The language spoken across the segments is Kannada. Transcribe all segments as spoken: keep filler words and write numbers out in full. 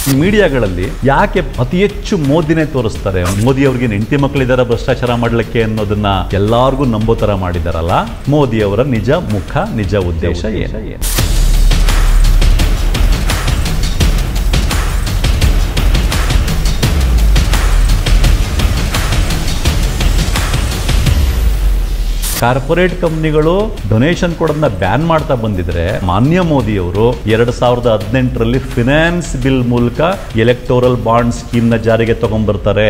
ಮೀಡಿಯಾಗಳಲ್ಲಿ ಯಾಕೆ ಅತಿ ಹೆಚ್ಚು ಮೋದಿನೇ ತೋರಿಸ್ತಾರೆ? ಮೋದಿ ಅವ್ರಿಗೆ ಹೆಂಡತಿ ಮಕ್ಕಳಿದಾರ ಭ್ರಷ್ಟಾಚಾರ ಮಾಡಲಿಕ್ಕೆ ಅನ್ನೋದನ್ನ ಎಲ್ಲಾರ್ಗೂ ನಂಬೋ ತರ ಮಾಡಿದಾರಲ್ಲ. ಮೋದಿ ಅವರ ನಿಜ ಮುಖ, ನಿಜ ಉದ್ದೇಶ ಏನು? ಕಾರ್ಪೊರೇಟ್ ಕಂಪ್ನಿಗಳು ಡೊನೇಷನ್ ಕೊಡೋದನ್ನ ಬ್ಯಾನ್ ಮಾಡ್ತಾ ಬಂದಿದ್ರೆ ಮಾನ್ಯ ಮೋದಿ ಅವರು ಎರಡ್ ಸಾವಿರದ ಹದಿನೆಂಟರಲ್ಲಿ ಫಿನಾನ್ಸ್ ಬಿಲ್ ಮೂಲಕ ಎಲೆಕ್ಟೋರಲ್ ಬಾಂಡ್ ಸ್ಕೀಮ್ ನ ಜಾರಿಗೆ ತಗೊಂಡ್ಬರ್ತಾರೆ.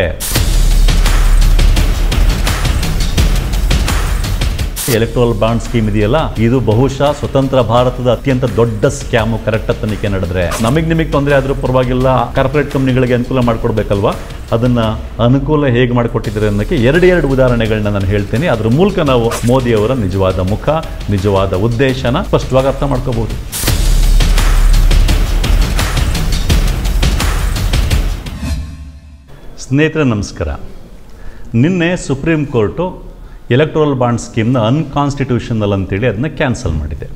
ಎಲೆಕ್ಟ್ರಲ್ ಬಾಂಡ್ ಸ್ಕೀಮ್ ಇದೆಯಲ್ಲ, ಇದು ಬಹುಶಃ ಸ್ವತಂತ್ರ ಭಾರತದ ಅತ್ಯಂತ ದೊಡ್ಡ ಸ್ಕ್ಯಾಮು. ಕರೆಕ್ಟ್ ತನಿಖೆ ನಡೆದ್ರೆ ನಮಗ್ ನಿಮಗೆ ತೊಂದರೆ ಆದ್ರೂ ಪರವಾಗಿಲ್ಲ, ಕಾರ್ಪೊರೇಟ್ ಕಂಪ್ನಿಗಳಿಗೆ ಅನುಕೂಲ ಮಾಡ್ಕೊಡ್ಬೇಕಲ್ವಾ? ಅದನ್ನ ಅನುಕೂಲ ಹೇಗೆ ಮಾಡಿಕೊಟ್ಟಿದ್ದಾರೆ ಅನ್ನೋಕ್ಕೆ ಎರಡು ಎರಡು ಉದಾಹರಣೆಗಳನ್ನ ನಾನು ಹೇಳ್ತೀನಿ. ಅದ್ರ ಮೂಲಕ ನಾವು ಮೋದಿ ಅವರ ನಿಜವಾದ ಮುಖ, ನಿಜವಾದ ಉದ್ದೇಶನ ಸ್ಪಷ್ಟವಾಗಿ ಅರ್ಥ ಮಾಡ್ಕೋಬಹುದು. ಸ್ನೇಹಿತರೆ ನಮಸ್ಕಾರ. ನಿನ್ನೆ ಸುಪ್ರೀಂ ಕೋರ್ಟು ಎಲೆಕ್ಟ್ರಲ್ ಬಾಂಡ್ ಸ್ಕೀಮ್ನ ಅನ್ಕಾನ್ಸ್ಟಿಟ್ಯೂಷನಲ್ ಅಂತೇಳಿ ಅದನ್ನ ಕ್ಯಾನ್ಸಲ್ ಮಾಡಿದೆ.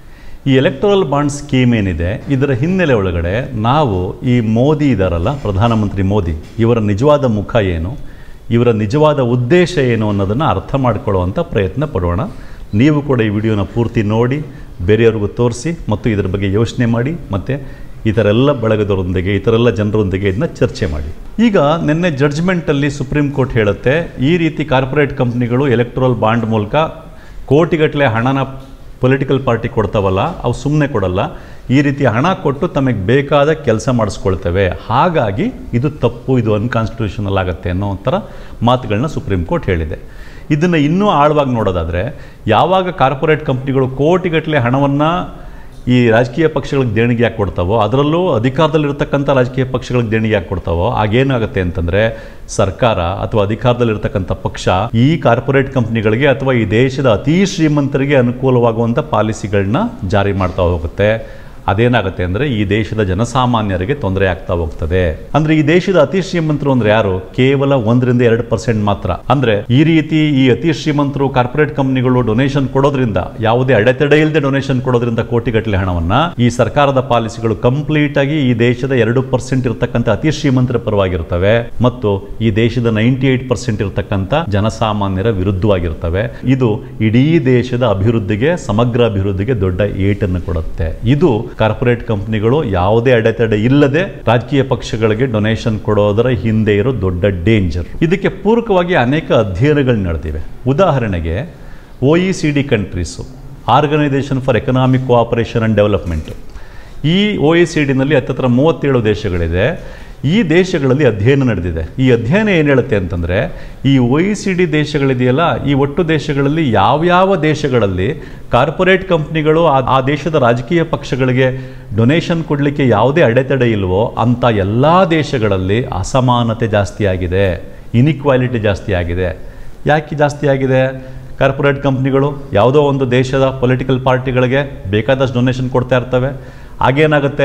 ಈ ಎಲೆಕ್ಟ್ರಲ್ ಬಾಂಡ್ ಸ್ಕೀಮ್ ಏನಿದೆ, ಇದರ ಹಿನ್ನೆಲೆ ಒಳಗಡೆ ನಾವು ಈ ಮೋದಿ ಇದ್ದಾರಲ್ಲ, ಪ್ರಧಾನಮಂತ್ರಿ ಮೋದಿ, ಇವರ ನಿಜವಾದ ಮುಖ ಏನು, ಇವರ ನಿಜವಾದ ಉದ್ದೇಶ ಏನು ಅನ್ನೋದನ್ನು ಅರ್ಥ ಮಾಡಿಕೊಳ್ಳುವಂಥ ಪ್ರಯತ್ನ ಪಡೋಣ. ನೀವು ಕೂಡ ಈ ವಿಡಿಯೋನ ಪೂರ್ತಿ ನೋಡಿ, ಬೇರೆಯವ್ರಿಗೂ ತೋರಿಸಿ ಮತ್ತು ಇದರ ಬಗ್ಗೆ ಯೋಚನೆ ಮಾಡಿ, ಮತ್ತು ಈ ಥರ ಎಲ್ಲ ಬಳಗದವರೊಂದಿಗೆ, ಈ ಥರ ಎಲ್ಲ ಜನರೊಂದಿಗೆ ಇದನ್ನ ಚರ್ಚೆ ಮಾಡಿ. ಈಗ ನಿನ್ನೆ ಜಡ್ಜ್ಮೆಂಟಲ್ಲಿ ಸುಪ್ರೀಂ ಕೋರ್ಟ್ ಹೇಳುತ್ತೆ, ಈ ರೀತಿ ಕಾರ್ಪೊರೇಟ್ ಕಂಪ್ನಿಗಳು ಎಲೆಕ್ಟ್ರಲ್ ಬಾಂಡ್ ಮೂಲಕ ಕೋಟಿಗಟ್ಟಲೆ ಹಣನ ಪೊಲಿಟಿಕಲ್ ಪಾರ್ಟಿ ಕೊಡ್ತಾವಲ್ಲ, ಅವು ಸುಮ್ಮನೆ ಕೊಡಲ್ಲ. ಈ ರೀತಿ ಹಣ ಕೊಟ್ಟು ತಮಗೆ ಬೇಕಾದ ಕೆಲಸ ಮಾಡಿಸ್ಕೊಳ್ತವೆ. ಹಾಗಾಗಿ ಇದು ತಪ್ಪು, ಇದು ಅನ್ಕಾನ್ಸ್ಟಿಟ್ಯೂಷನಲ್ ಆಗುತ್ತೆ ಅನ್ನೋ ಥರ ಮಾತುಗಳನ್ನ ಸುಪ್ರೀಂ ಕೋರ್ಟ್ ಹೇಳಿದೆ. ಇದನ್ನು ಇನ್ನೂ ಆಳವಾಗಿ ನೋಡೋದಾದರೆ, ಯಾವಾಗ ಕಾರ್ಪೊರೇಟ್ ಕಂಪ್ನಿಗಳು ಕೋಟಿಗಟ್ಟಲೆ ಹಣವನ್ನು ಈ ರಾಜಕೀಯ ಪಕ್ಷಗಳಿಗೆ ದೇಣಿಗೆ ಯಾಕೆ ಕೊಡ್ತಾವೋ, ಅದರಲ್ಲೂ ಅಧಿಕಾರದಲ್ಲಿರ್ತಕ್ಕಂಥ ರಾಜಕೀಯ ಪಕ್ಷಗಳಿಗೆ ದೇಣಿಗೆ ಯಾಕೆ ಕೊಡ್ತಾವೋ, ಆಗೇನಾಗುತ್ತೆ ಅಂತಂದರೆ ಸರ್ಕಾರ ಅಥವಾ ಅಧಿಕಾರದಲ್ಲಿರ್ತಕ್ಕಂಥ ಪಕ್ಷ ಈ ಕಾರ್ಪೊರೇಟ್ ಕಂಪ್ನಿಗಳಿಗೆ ಅಥವಾ ಈ ದೇಶದ ಅತಿ ಶ್ರೀಮಂತರಿಗೆ ಅನುಕೂಲವಾಗುವಂಥ ಪಾಲಿಸಿಗಳನ್ನ ಜಾರಿ ಮಾಡ್ತಾ ಹೋಗುತ್ತೆ. ಅದೇನಾಗುತ್ತೆ ಅಂದರೆ ಈ ದೇಶದ ಜನಸಾಮಾನ್ಯರಿಗೆ ತೊಂದರೆ ಆಗ್ತಾ ಹೋಗ್ತದೆ. ಅಂದ್ರೆ ಈ ದೇಶದ ಅತಿ ಶ್ರೀಮಂತರು ಅಂದ್ರೆ ಯಾರು? ಕೇವಲ ಒಂದರಿಂದ ಎರಡು ಪರ್ಸೆಂಟ್ ಮಾತ್ರ. ಅಂದ್ರೆ ಈ ರೀತಿ ಈ ಅತಿ ಶ್ರೀಮಂತರು ಕಾರ್ಪೊರೇಟ್ ಕಂಪ್ನಿಗಳು ಡೊನೇಷನ್ ಕೊಡೋದ್ರಿಂದ, ಯಾವುದೇ ಅಡೆತಡೆ ಇಲ್ಲದೆ ಡೊನೇಷನ್ ಕೊಡೋದ್ರಿಂದ ಕೋಟಿಗಟ್ಟಲೆ ಹಣವನ್ನ ಈ ಸರ್ಕಾರದ ಪಾಲಿಸಿಗಳು ಕಂಪ್ಲೀಟ್ ಆಗಿ ಈ ದೇಶದ ಎರಡು ಪರ್ಸೆಂಟ್ ಇರತಕ್ಕಂಥ ಅತಿ ಶ್ರೀಮಂತರ ಪರವಾಗಿರ್ತವೆ ಮತ್ತು ಈ ದೇಶದ ನೈಂಟಿ ಏಟ್ ಪರ್ಸೆಂಟ್ ಇರತಕ್ಕಂಥ ಜನಸಾಮಾನ್ಯರ ವಿರುದ್ಧವಾಗಿರ್ತವೆ. ಇದು ಇಡೀ ದೇಶದ ಅಭಿವೃದ್ಧಿಗೆ, ಸಮಗ್ರ ಅಭಿವೃದ್ಧಿಗೆ ದೊಡ್ಡ ಏಟನ್ನು ಕೊಡುತ್ತೆ. ಇದು ಕಾರ್ಪೊರೇಟ್ ಕಂಪನಿಗಳು ಯಾವುದೇ ಅಡೆತಡೆ ಇಲ್ಲದೆ ರಾಜಕೀಯ ಪಕ್ಷಗಳಿಗೆ ಡೊನೇಷನ್ ಕೊಡೋದರ ಹಿಂದೆ ಇರೋ ದೊಡ್ಡ ಡೇಂಜರ್. ಇದಕ್ಕೆ ಪೂರಕವಾಗಿ ಅನೇಕ ಅಧ್ಯಯನಗಳು ನಡೆದಿವೆ. ಉದಾಹರಣೆಗೆ O E C D countries, organisation for economic cooperation and development, ಈ ಒ ಇ ಸಿ ಡಿನಲ್ಲಿ ಹತ್ತತ್ರ ಮೂವತ್ತೇಳು ದೇಶಗಳಿದೆ. ಈ ದೇಶಗಳಲ್ಲಿ ಅಧ್ಯಯನ ನಡೆದಿದೆ. ಈ ಅಧ್ಯಯನ ಏನು ಹೇಳುತ್ತೆ ಅಂತಂದರೆ, ಈ ಒ ಇ ಸಿ ಡಿ ದೇಶಗಳಿದೆಯಲ್ಲ, ಈ ಒಟ್ಟು ದೇಶಗಳಲ್ಲಿ ಯಾವ್ಯಾವ ದೇಶಗಳಲ್ಲಿ ಕಾರ್ಪೊರೇಟ್ ಕಂಪ್ನಿಗಳು ಆ ದೇಶದ ರಾಜಕೀಯ ಪಕ್ಷಗಳಿಗೆ ಡೊನೇಷನ್ ಕೊಡಲಿಕ್ಕೆ ಯಾವುದೇ ಅಡೆತಡೆ ಇಲ್ವೋ ಅಂಥ ಎಲ್ಲ ದೇಶಗಳಲ್ಲಿ ಅಸಮಾನತೆ ಜಾಸ್ತಿ ಆಗಿದೆ, ಇನ್ಇಕ್ವಾಲಿಟಿ ಜಾಸ್ತಿ ಆಗಿದೆ. ಯಾಕೆ ಜಾಸ್ತಿ ಆಗಿದೆ? ಕಾರ್ಪೊರೇಟ್ ಕಂಪ್ನಿಗಳು ಯಾವುದೋ ಒಂದು ದೇಶದ ಪೊಲಿಟಿಕಲ್ ಪಾರ್ಟಿಗಳಿಗೆ ಬೇಕಾದಷ್ಟು ಡೊನೇಷನ್ ಕೊಡ್ತಾ ಇರ್ತವೆ. ಆಗೇನಾಗುತ್ತೆ,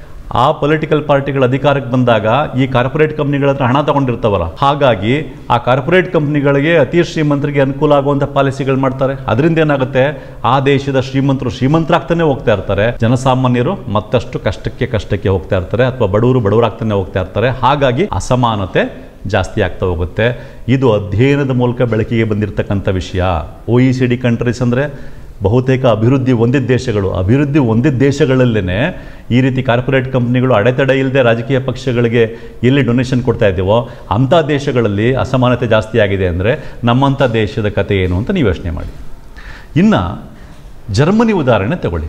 ಆ ಪೊಲಿಟಿಕಲ್ ಪಾರ್ಟಿಗಳ ಅಧಿಕಾರಕ್ಕೆ ಬಂದಾಗ ಈ ಕಾರ್ಪೊರೇಟ್ ಕಂಪ್ನಿಗಳ ಹತ್ರ ಹಣ ತಗೊಂಡಿರ್ತಾವಲ್ಲ, ಹಾಗಾಗಿ ಆ ಕಾರ್ಪೊರೇಟ್ ಕಂಪ್ನಿಗಳಿಗೆ ಅತಿ ಶ್ರೀಮಂತರಿಗೆ ಅನುಕೂಲ ಆಗುವಂಥ ಪಾಲಿಸಿಗಳು ಮಾಡ್ತಾರೆ. ಅದರಿಂದ ಏನಾಗುತ್ತೆ, ಆ ದೇಶದ ಶ್ರೀಮಂತರು ಶ್ರೀಮಂತರಾಗ್ತಾನೆ ಹೋಗ್ತಾ ಇರ್ತಾರೆ, ಜನಸಾಮಾನ್ಯರು ಮತ್ತಷ್ಟು ಕಷ್ಟಕ್ಕೆ ಕಷ್ಟಕ್ಕೆ ಹೋಗ್ತಾ ಇರ್ತಾರೆ, ಅಥವಾ ಬಡವರು ಬಡವರಾಗ್ತಾನೆ ಹೋಗ್ತಾ ಇರ್ತಾರೆ. ಹಾಗಾಗಿ ಅಸಮಾನತೆ ಜಾಸ್ತಿ ಆಗ್ತಾ ಹೋಗುತ್ತೆ. ಇದು ಅಧ್ಯಯನದ ಮೂಲಕ ಬೆಳಕಿಗೆ ಬಂದಿರತಕ್ಕಂಥ ವಿಷಯ. O E C D countries ಅಂದರೆ ಬಹುತೇಕ ಅಭಿವೃದ್ಧಿ ಹೊಂದಿದ ದೇಶಗಳು. ಅಭಿವೃದ್ಧಿ ಹೊಂದಿದ ದೇಶಗಳಲ್ಲೇ ಈ ರೀತಿ ಕಾರ್ಪೊರೇಟ್ ಕಂಪ್ನಿಗಳು ಅಡೆತಡೆ ಇಲ್ಲದೆ ರಾಜಕೀಯ ಪಕ್ಷಗಳಿಗೆ ಎಲ್ಲಿ ಡೊನೇಷನ್ ಕೊಡ್ತಾ ಇದ್ದೀವೋ ಅಂಥ ದೇಶಗಳಲ್ಲಿ ಅಸಮಾನತೆ ಜಾಸ್ತಿ ಆಗಿದೆ. ಅಂದರೆ ನಮ್ಮಂಥ ದೇಶದ ಕತೆ ಏನು ಅಂತ ನೀವು ಯೋಚನೆ ಮಾಡಿ. ಇನ್ನು ಜರ್ಮನಿ ಉದಾಹರಣೆ ತಗೊಳ್ಳಿ.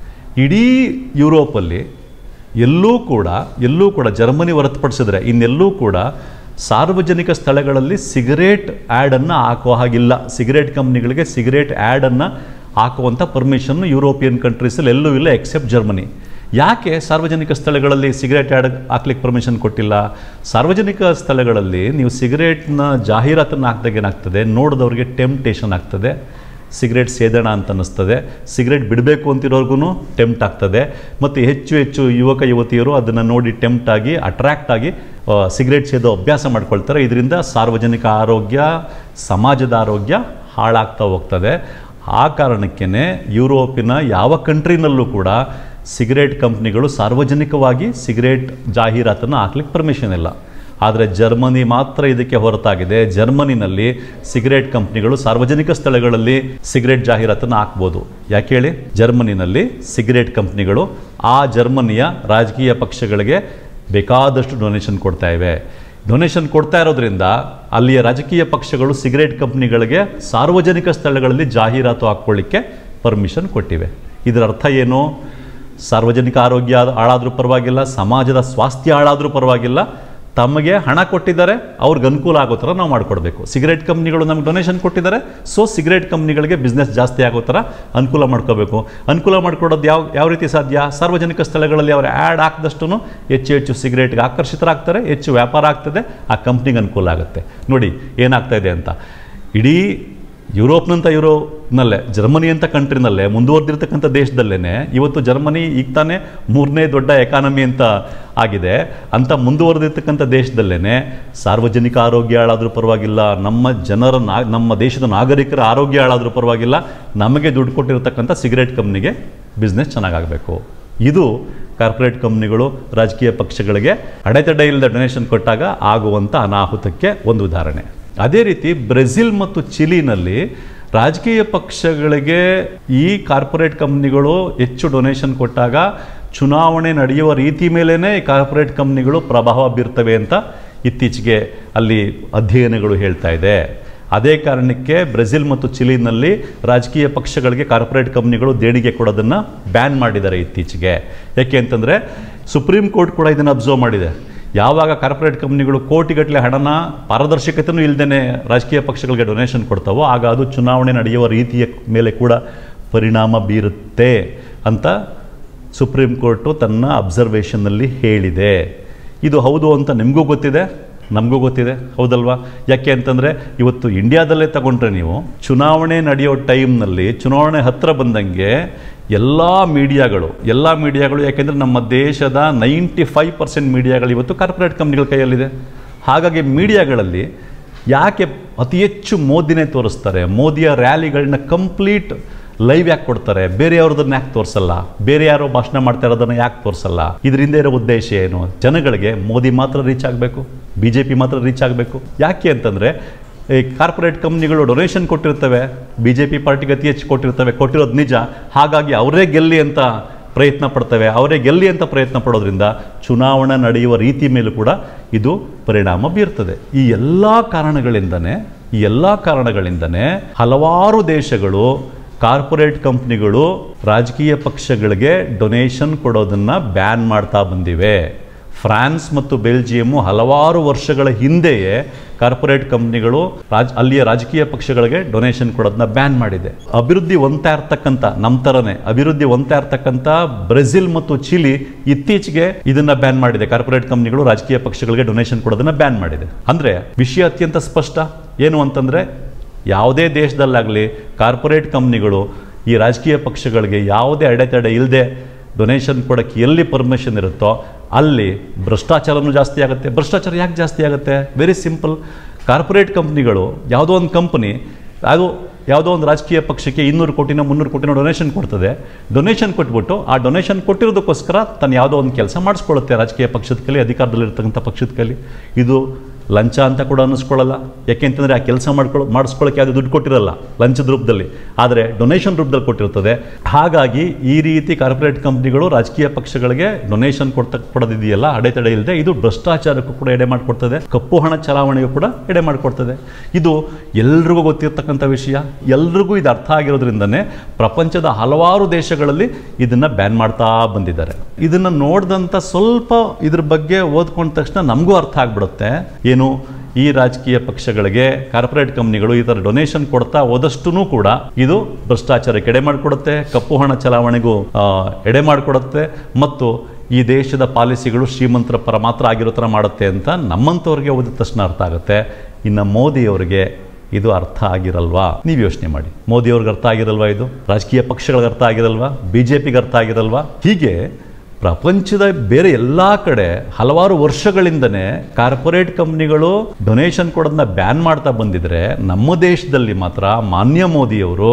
ಇಡೀ ಯುರೋಪಲ್ಲಿ ಎಲ್ಲೂ ಕೂಡ ಎಲ್ಲೂ ಕೂಡ ಜರ್ಮನಿ ಹೊರತುಪಡಿಸಿದ್ರೆ ಇನ್ನೆಲ್ಲೂ ಕೂಡ ಸಾರ್ವಜನಿಕ ಸ್ಥಳಗಳಲ್ಲಿ ಸಿಗರೇಟ್ ಆ್ಯಡನ್ನು ಹಾಕುವ ಹಾಗಿಲ್ಲ. ಸಿಗರೇಟ್ ಕಂಪ್ನಿಗಳಿಗೆ ಸಿಗರೇಟ್ ಆ್ಯಡನ್ನು ಹಾಕುವಂಥ ಪರ್ಮಿಷನ್ನು ಯುರೋಪಿಯನ್ ಕಂಟ್ರೀಸಲ್ಲಿ ಎಲ್ಲೂ ಇಲ್ಲ ಎಕ್ಸೆಪ್ಟ್ ಜರ್ಮನಿ. ಯಾಕೆ ಸಾರ್ವಜನಿಕ ಸ್ಥಳಗಳಲ್ಲಿ ಸಿಗರೇಟ್ ಆ್ಯಡ್ ಹಾಕ್ಲಿಕ್ಕೆ ಪರ್ಮಿಷನ್ ಕೊಟ್ಟಿಲ್ಲ? ಸಾರ್ವಜನಿಕ ಸ್ಥಳಗಳಲ್ಲಿ ನೀವು ಸಿಗರೇಟ್ನ ಜಾಹೀರಾತನ್ನು ಹಾಕಿದಾಗ ಏನಾಗ್ತದೆ, ನೋಡಿದವ್ರಿಗೆ ಟೆಂಪ್ಟೇಷನ್ ಆಗ್ತದೆ, ಸಿಗರೇಟ್ ಸೇದೋಣ ಅಂತ ಅನ್ನಿಸ್ತದೆ, ಸಿಗರೇಟ್ ಬಿಡಬೇಕು ಅಂತಿರೋರ್ಗು ಟೆಂಪ್ಟ್ ಆಗ್ತದೆ, ಮತ್ತು ಹೆಚ್ಚು ಹೆಚ್ಚು ಯುವಕ ಯುವತಿಯರು ಅದನ್ನು ನೋಡಿ ಟೆಂಪ್ಟ್ ಆಗಿ ಅಟ್ರಾಕ್ಟ್ ಆಗಿ ಸಿಗರೇಟ್ ಸೇದೋ ಅಭ್ಯಾಸ ಮಾಡ್ಕೊಳ್ತಾರೆ. ಇದರಿಂದ ಸಾರ್ವಜನಿಕ ಆರೋಗ್ಯ, ಸಮಾಜದ ಆರೋಗ್ಯ ಹಾಳಾಗ್ತಾ ಹೋಗ್ತದೆ. ಆ ಕಾರಣಕ್ಕೇ ಯುರೋಪಿನ ಯಾವ ಕಂಟ್ರಿನಲ್ಲೂ ಕೂಡ ಸಿಗರೇಟ್ ಕಂಪ್ನಿಗಳು ಸಾರ್ವಜನಿಕವಾಗಿ ಸಿಗರೇಟ್ ಜಾಹೀರಾತನ್ನು ಹಾಕ್ಲಿಕ್ಕೆ ಪರ್ಮಿಷನ್ ಇಲ್ಲ. ಆದರೆ ಜರ್ಮನಿ ಮಾತ್ರ ಇದಕ್ಕೆ ಹೊರತಾಗಿದೆ. ಜರ್ಮನಿನಲ್ಲಿ ಸಿಗರೇಟ್ ಕಂಪ್ನಿಗಳು ಸಾರ್ವಜನಿಕ ಸ್ಥಳಗಳಲ್ಲಿ ಸಿಗರೇಟ್ ಜಾಹೀರಾತನ್ನು ಹಾಕ್ಬೋದು. ಯಾಕೆ ಹೇಳಿ? ಜರ್ಮನಿನಲ್ಲಿ ಸಿಗರೇಟ್ ಕಂಪ್ನಿಗಳು ಆ ಜರ್ಮನಿಯ ರಾಜಕೀಯ ಪಕ್ಷಗಳಿಗೆ ಬೇಕಾದಷ್ಟು ಡೊನೇಷನ್ ಕೊಡ್ತಾ ಇವೆ. ಡೊನೇಷನ್ ಕೊಡ್ತಾ ಇರೋದ್ರಿಂದ ಅಲ್ಲಿಯ ರಾಜಕೀಯ ಪಕ್ಷಗಳು ಸಿಗರೇಟ್ ಕಂಪ್ನಿಗಳಿಗೆ ಸಾರ್ವಜನಿಕ ಸ್ಥಳಗಳಲ್ಲಿ ಜಾಹೀರಾತು ಹಾಕ್ಕೊಳ್ಳಿಕ್ಕೆ ಪರ್ಮಿಷನ್ ಕೊಟ್ಟಿವೆ. ಇದರ ಅರ್ಥ ಏನು? ಸಾರ್ವಜನಿಕ ಆರೋಗ್ಯ ಹಾಳಾದರೂ ಪರವಾಗಿಲ್ಲ, ಸಮಾಜದ ಸ್ವಾಸ್ಥ್ಯ ಹಾಳಾದರೂ ಪರವಾಗಿಲ್ಲ, ತಮಗೆ ಹಣ ಕೊಟ್ಟಿದ್ದಾರೆ, ಅವ್ರಿಗೆ ಅನುಕೂಲ ಆಗೋ ಥರ ನಾವು ಮಾಡಿಕೊಡ್ಬೇಕು. ಸಿಗರೇಟ್ ಕಂಪ್ನಿಗಳು ನಮ್ಗೆ ಡೊನೇಷನ್ ಕೊಟ್ಟಿದ್ದಾರೆ, ಸೊ ಸಿಗರೇಟ್ ಕಂಪ್ನಿಗಳಿಗೆ ಬಿಸ್ನೆಸ್ ಜಾಸ್ತಿ ಆಗೋ ಥರ ಅನುಕೂಲ ಮಾಡ್ಕೋಬೇಕು. ಅನುಕೂಲ ಮಾಡಿಕೊಡೋದು ಯಾವ ಯಾವ ರೀತಿ ಸಾಧ್ಯ? ಸಾರ್ವಜನಿಕ ಸ್ಥಳಗಳಲ್ಲಿ ಅವರು ಆ್ಯಡ್ ಹಾಕಿದಷ್ಟು ಹೆಚ್ಚು ಹೆಚ್ಚು ಸಿಗರೇಟ್ಗೆ ಆಕರ್ಷಿತರಾಗ್ತಾರೆ, ಹೆಚ್ಚು ವ್ಯಾಪಾರ ಆಗ್ತದೆ, ಆ ಕಂಪ್ನಿಗೆ ಅನುಕೂಲ ಆಗುತ್ತೆ. ನೋಡಿ ಏನಾಗ್ತಾ ಇದೆ ಅಂತ. ಇಡೀ ಯುರೋಪ್ನಂಥ ಯುರೋಪ್ನಲ್ಲೇ, ಜರ್ಮನಿ ಅಂತ ಕಂಟ್ರಿನಲ್ಲೇ, ಮುಂದುವರೆದಿರ್ತಕ್ಕಂಥ ದೇಶದಲ್ಲೇ ಇವತ್ತು ಜರ್ಮನಿ ಈಗ ತಾನೇ ಮೂರನೇ ದೊಡ್ಡ ಎಕಾನಮಿ ಅಂತ ಆಗಿದೆ. ಅಂಥ ಮುಂದುವರೆದಿರ್ತಕ್ಕಂಥ ದೇಶದಲ್ಲೇ ಸಾರ್ವಜನಿಕ ಆರೋಗ್ಯ ಹಾಳಾದರೂ ಪರವಾಗಿಲ್ಲ, ನಮ್ಮ ಜನರ ನಾ ನಮ್ಮ ದೇಶದ ನಾಗರಿಕರ ಆರೋಗ್ಯ ಹಾಳಾದರೂ ಪರವಾಗಿಲ್ಲ, ನಮಗೆ ದುಡ್ಡು ಕೊಟ್ಟಿರ್ತಕ್ಕಂಥ ಸಿಗರೇಟ್ ಕಂಪ್ನಿಗೆ ಬಿಸ್ನೆಸ್ ಚೆನ್ನಾಗಾಗಬೇಕು. ಇದು ಕಾರ್ಪೊರೇಟ್ ಕಂಪ್ನಿಗಳು ರಾಜಕೀಯ ಪಕ್ಷಗಳಿಗೆ ಅಡೆತಡೆ ಇಲ್ಲದ ಡೊನೇಷನ್ ಕೊಟ್ಟಾಗ ಆಗುವಂಥ ಅನಾಹುತಕ್ಕೆ ಒಂದು ಉದಾಹರಣೆ. ಅದೇ ರೀತಿ ಬ್ರೆಜಿಲ್ ಮತ್ತು ಚಿಲಿನಲ್ಲಿ ರಾಜಕೀಯ ಪಕ್ಷಗಳಿಗೆ ಈ ಕಾರ್ಪೊರೇಟ್ ಕಂಪ್ನಿಗಳು ಹೆಚ್ಚು ಡೊನೇಷನ್ ಕೊಟ್ಟಾಗ ಚುನಾವಣೆ ನಡೆಯುವ ರೀತಿ ಮೇಲೇ ಈ ಕಾರ್ಪೊರೇಟ್ ಕಂಪ್ನಿಗಳು ಪ್ರಭಾವ ಬೀರ್ತವೆ ಅಂತ ಇತ್ತೀಚೆಗೆ ಅಲ್ಲಿ ಅಧ್ಯಯನಗಳು ಹೇಳ್ತಾ ಇದೆ. ಅದೇ ಕಾರಣಕ್ಕೆ ಬ್ರೆಜಿಲ್ ಮತ್ತು ಚಿಲಿನಲ್ಲಿ ರಾಜಕೀಯ ಪಕ್ಷಗಳಿಗೆ ಕಾರ್ಪೊರೇಟ್ ಕಂಪ್ನಿಗಳು ದೇಣಿಗೆ ಕೊಡೋದನ್ನು ಬ್ಯಾನ್ ಮಾಡಿದ್ದಾರೆ ಇತ್ತೀಚೆಗೆ. ಯಾಕೆ ಅಂತಂದರೆ ಸುಪ್ರೀಂ ಕೋರ್ಟ್ ಕೂಡ ಇದನ್ನು ಅಬ್ಸರ್ವ್ ಮಾಡಿದೆ. ಯಾವಾಗ ಕಾರ್ಪೊರೇಟ್ ಕಂಪ್ನಿಗಳು ಕೋಟಿಗಟ್ಟಲೆ ಹಣನ ಪಾರದರ್ಶಕತೆಯೂ ಇಲ್ಲದೇ ರಾಜಕೀಯ ಪಕ್ಷಗಳಿಗೆ ಡೊನೇಷನ್ ಕೊಡ್ತಾವೋ ಆಗ ಅದು ಚುನಾವಣೆ ನಡೆಯುವ ರೀತಿಯ ಮೇಲೆ ಕೂಡ ಪರಿಣಾಮ ಬೀರುತ್ತೆ ಅಂತ ಸುಪ್ರೀಂ ಕೋರ್ಟು ತನ್ನ ಅಬ್ಸರ್ವೇಷನ್ನಲ್ಲಿ ಹೇಳಿದೆ. ಇದು ಹೌದು ಅಂತ ನಿಮಗೂ ಗೊತ್ತಿದೆ, ನಮಗೂ ಗೊತ್ತಿದೆ, ಹೌದಲ್ವಾ? ಯಾಕೆ ಅಂತಂದರೆ ಇವತ್ತು ಇಂಡಿಯಾದಲ್ಲೇ ತಗೊಂಡ್ರೆ ನೀವು ಚುನಾವಣೆ ನಡೆಯೋ ಟೈಮ್ನಲ್ಲಿ, ಚುನಾವಣೆ ಹತ್ತಿರ ಬಂದಂಗೆ ಎಲ್ಲ ಮೀಡಿಯಾಗಳು ಎಲ್ಲ ಮೀಡಿಯಾಗಳು ಯಾಕೆಂದರೆ ನಮ್ಮ ದೇಶದ ನೈಂಟಿ ಫೈವ್ ಪರ್ಸೆಂಟ್ ಮೀಡಿಯಾಗಳು ಇವತ್ತು ಕಾರ್ಪೊರೇಟ್ ಕಂಪ್ನಿಗಳ ಕೈಯಲ್ಲಿದೆ. ಹಾಗಾಗಿ ಮೀಡಿಯಾಗಳಲ್ಲಿ ಯಾಕೆ ಅತಿ ಹೆಚ್ಚು ಮೋದಿನೇ ತೋರಿಸ್ತಾರೆ? ಮೋದಿಯ ರ್ಯಾಲಿಗಳನ್ನ ಕಂಪ್ಲೀಟ್ ಲೈವ್ ಯಾಕೆ ಕೊಡ್ತಾರೆ? ಬೇರೆಯವ್ರದನ್ನ ಯಾಕೆ ತೋರಿಸಲ್ಲ? ಬೇರೆ ಯಾರೋ ಭಾಷಣ ಮಾಡ್ತಾ ಇರೋದನ್ನು ಯಾಕೆ ತೋರಿಸಲ್ಲ? ಇದರಿಂದ ಇರೋ ಉದ್ದೇಶ ಏನು? ಜನಗಳಿಗೆ ಮೋದಿ ಮಾತ್ರ ರೀಚ್ ಆಗಬೇಕು, ಬಿ ಜೆ ಪಿ ಮಾತ್ರ ರೀಚ್ ಆಗಬೇಕು. ಯಾಕೆ ಅಂತಂದರೆ ಈ ಕಾರ್ಪೊರೇಟ್ ಕಂಪ್ನಿಗಳು ಡೊನೇಷನ್ ಕೊಟ್ಟಿರ್ತವೆ, ಬಿ ಜೆ ಪಿ ಪಾರ್ಟಿಗೆ ಅತಿ ಹೆಚ್ಚು ಕೊಟ್ಟಿರ್ತವೆ, ಕೊಟ್ಟಿರೋದು ನಿಜ. ಹಾಗಾಗಿ ಅವರೇ ಗೆಲ್ಲಿ ಅಂತ ಪ್ರಯತ್ನ ಪಡ್ತವೆ. ಅವರೇ ಗೆಲ್ಲಿ ಅಂತ ಪ್ರಯತ್ನ ಪಡೋದ್ರಿಂದ ಚುನಾವಣೆ ನಡೆಯುವ ರೀತಿ ಮೇಲೂ ಕೂಡ ಇದು ಪರಿಣಾಮ ಬೀರ್ತದೆ. ಈ ಎಲ್ಲ ಕಾರಣಗಳಿಂದನೇ ಈ ಎಲ್ಲ ಕಾರಣಗಳಿಂದನೇ ಹಲವಾರು ದೇಶಗಳು ಕಾರ್ಪೊರೇಟ್ ಕಂಪ್ನಿಗಳು ರಾಜಕೀಯ ಪಕ್ಷಗಳಿಗೆ ಡೊನೇಷನ್ ಕೊಡೋದನ್ನು ಬ್ಯಾನ್ ಮಾಡ್ತಾ ಬಂದಿವೆ. ಫ್ರಾನ್ಸ್ ಮತ್ತು ಬೆಲ್ಜಿಯಮ್ಮು ಹಲವಾರು ವರ್ಷಗಳ ಹಿಂದೆಯೇ ಕಾರ್ಪೊರೇಟ್ ಕಂಪ್ನಿಗಳು ರಾಜ್ ಅಲ್ಲಿಯ ರಾಜಕೀಯ ಪಕ್ಷಗಳಿಗೆ ಡೊನೇಷನ್ ಕೊಡೋದನ್ನ ಬ್ಯಾನ್ ಮಾಡಿದೆ. ಅಭಿವೃದ್ಧಿ ಹೊಂದ್ತಾ ಇರ್ತಕ್ಕಂಥ ನಮ್ಮ ಥರನೇ ಅಭಿವೃದ್ಧಿ ಹೊಂದ್ತಾ ಇರ್ತಕ್ಕಂಥ ಬ್ರೆಜಿಲ್ ಮತ್ತು ಚಿಲಿ ಇತ್ತೀಚೆಗೆ ಇದನ್ನ ಬ್ಯಾನ್ ಮಾಡಿದೆ. ಕಾರ್ಪೊರೇಟ್ ಕಂಪ್ನಿಗಳು ರಾಜಕೀಯ ಪಕ್ಷಗಳಿಗೆ ಡೊನೇಷನ್ ಕೊಡೋದನ್ನ ಬ್ಯಾನ್ ಮಾಡಿದೆ. ಅಂದರೆ ವಿಷಯ ಅತ್ಯಂತ ಸ್ಪಷ್ಟ. ಏನು ಅಂತಂದರೆ ಯಾವುದೇ ದೇಶದಲ್ಲಾಗಲಿ ಕಾರ್ಪೊರೇಟ್ ಕಂಪ್ನಿಗಳು ಈ ರಾಜಕೀಯ ಪಕ್ಷಗಳಿಗೆ ಯಾವುದೇ ಅಡೆತಡೆ ಇಲ್ಲದೆ ಡೊನೇಷನ್ ಕೊಡೋಕ್ಕೆ ಎಲ್ಲಿ ಪರ್ಮಿಷನ್ ಇರುತ್ತೋ ಅಲ್ಲಿ ಭ್ರಷ್ಟಾಚಾರನೂ ಜಾಸ್ತಿ ಆಗುತ್ತೆ. ಭ್ರಷ್ಟಾಚಾರ ಯಾಕೆ ಜಾಸ್ತಿ ಆಗುತ್ತೆ? Very simple. ಕಾರ್ಪೊರೇಟ್ ಕಂಪ್ನಿಗಳು ಯಾವುದೋ ಒಂದು ಕಂಪ್ನಿ ಅದು ಯಾವುದೋ ಒಂದು ರಾಜಕೀಯ ಪಕ್ಷಕ್ಕೆ ಇನ್ನೂರು ಕೋಟಿನ ಮುನ್ನೂರು ಕೋಟಿನ ಡೊನೇಷನ್ ಕೊಡ್ತದೆ. ಡೊನೇಷನ್ ಕೊಟ್ಬಿಟ್ಟು ಆ ಡೊನೇಷನ್ ಕೊಟ್ಟಿರೋದಕ್ಕೋಸ್ಕರ ತನ್ನ ಯಾವುದೋ ಒಂದು ಕೆಲಸ ಮಾಡಿಸ್ಕೊಳ್ಳುತ್ತೆ ರಾಜಕೀಯ ಪಕ್ಷದ ಕೈಲಿ, ಅಧಿಕಾರದಲ್ಲಿರ್ತಕ್ಕಂಥ ಪಕ್ಷದ ಕೈಲಿ. ಇದು ಲಂಚ ಅಂತ ಕೂಡ ಅನ್ನಿಸ್ಕೊಳ್ಳಲ್ಲ. ಯಾಕೆಂತಂದರೆ ಆ ಕೆಲಸ ಮಾಡ್ಕೊಳ್ಳೋ ಮಾಡಿಸ್ಕೊಳ್ಳೋಕ್ಕೆ ಯಾವುದೇ ದುಡ್ಡು ಕೊಟ್ಟಿರಲ್ಲ ಲಂಚದ ರೂಪದಲ್ಲಿ, ಆದರೆ ಡೊನೇಷನ್ ರೂಪದಲ್ಲಿ ಕೊಟ್ಟಿರ್ತದೆ. ಹಾಗಾಗಿ ಈ ರೀತಿ ಕಾರ್ಪೊರೇಟ್ ಕಂಪ್ನಿಗಳು ರಾಜಕೀಯ ಪಕ್ಷಗಳಿಗೆ ಡೊನೇಷನ್ ಕೊಡ್ತ ಕೊಡೋದಿದೆಯಲ್ಲ ಅಡೆತಡೆ ಇಲ್ಲದೆ, ಇದು ಭ್ರಷ್ಟಾಚಾರಕ್ಕೂ ಕೂಡ ಎಡೆ ಮಾಡಿಕೊಡ್ತದೆ, ಕಪ್ಪು ಹಣ ಚಲಾವಣೆಗೂ ಕೂಡ ಎಡೆ ಮಾಡಿಕೊಡ್ತದೆ. ಇದು ಎಲ್ರಿಗೂ ಗೊತ್ತಿರ್ತಕ್ಕಂಥ ವಿಷಯ. ಎಲ್ರಿಗೂ ಇದು ಅರ್ಥ ಆಗಿರೋದ್ರಿಂದನೇ ಪ್ರಪಂಚದ ಹಲವಾರು ದೇಶಗಳಲ್ಲಿ ಇದನ್ನು ಬ್ಯಾನ್ ಮಾಡ್ತಾ ಬಂದಿದ್ದಾರೆ. ಇದನ್ನು ನೋಡಿದಂಥ ಸ್ವಲ್ಪ ಇದ್ರ ಬಗ್ಗೆ ಓದ್ಕೊಂಡ ತಕ್ಷಣ ನಮಗೂ ಅರ್ಥ ಆಗ್ಬಿಡುತ್ತೆ ಏನು ಈ ರಾಜಕೀಯ ಪಕ್ಷಗಳಿಗೆ ಕಾರ್ಪೊರೇಟ್ ಕಂಪ್ನಿಗಳು ಈ ಥರ ಡೊನೇಷನ್ ಕೊಡ್ತಾ ಹೋದಷ್ಟೂ ಕೂಡ ಇದು ಭ್ರಷ್ಟಾಚಾರಕ್ಕೆ ಎಡೆ ಮಾಡಿಕೊಡುತ್ತೆ, ಕಪ್ಪು ಹಣ ಚಲಾವಣೆಗೂ ಎಡೆ ಮಾಡಿಕೊಡುತ್ತೆ ಮತ್ತು ಈ ದೇಶದ ಪಾಲಿಸಿಗಳು ಶ್ರೀಮಂತರ ಪರ ಮಾತ್ರ ಆಗಿರೋ ಥರ ಮಾಡುತ್ತೆ ಅಂತ ನಮ್ಮಂಥವ್ರಿಗೆ ಓದಿದ ತಕ್ಷಣ ಅರ್ಥ ಆಗುತ್ತೆ. ಇನ್ನು ಮೋದಿಯವರಿಗೆ ಇದು ಅರ್ಥ ಆಗಿರಲ್ವಾ? ನೀವು ಯೋಚನೆ ಮಾಡಿ. ಮೋದಿಯವ್ರಿಗೆ ಅರ್ಥ ಆಗಿರಲ್ವಾ? ಇದು ರಾಜಕೀಯ ಪಕ್ಷಗಳಿಗೆ ಅರ್ಥ ಆಗಿರಲ್ವಾ? ಬಿ ಜೆ ಪಿಗೆ ಅರ್ಥ ಆಗಿರಲ್ವಾ? ಹೀಗೆ ಪ್ರಪಂಚದ ಬೇರೆ ಎಲ್ಲ ಕಡೆ ಹಲವಾರು ವರ್ಷಗಳಿಂದನೇ ಕಾರ್ಪೊರೇಟ್ ಕಂಪ್ನಿಗಳು ಡೊನೇಷನ್ ಕೊಡೋದನ್ನ ಬ್ಯಾನ್ ಮಾಡ್ತಾ ಬಂದಿದ್ರೆ, ನಮ್ಮ ದೇಶದಲ್ಲಿ ಮಾತ್ರ ಮಾನ್ಯ ಮೋದಿಯವರು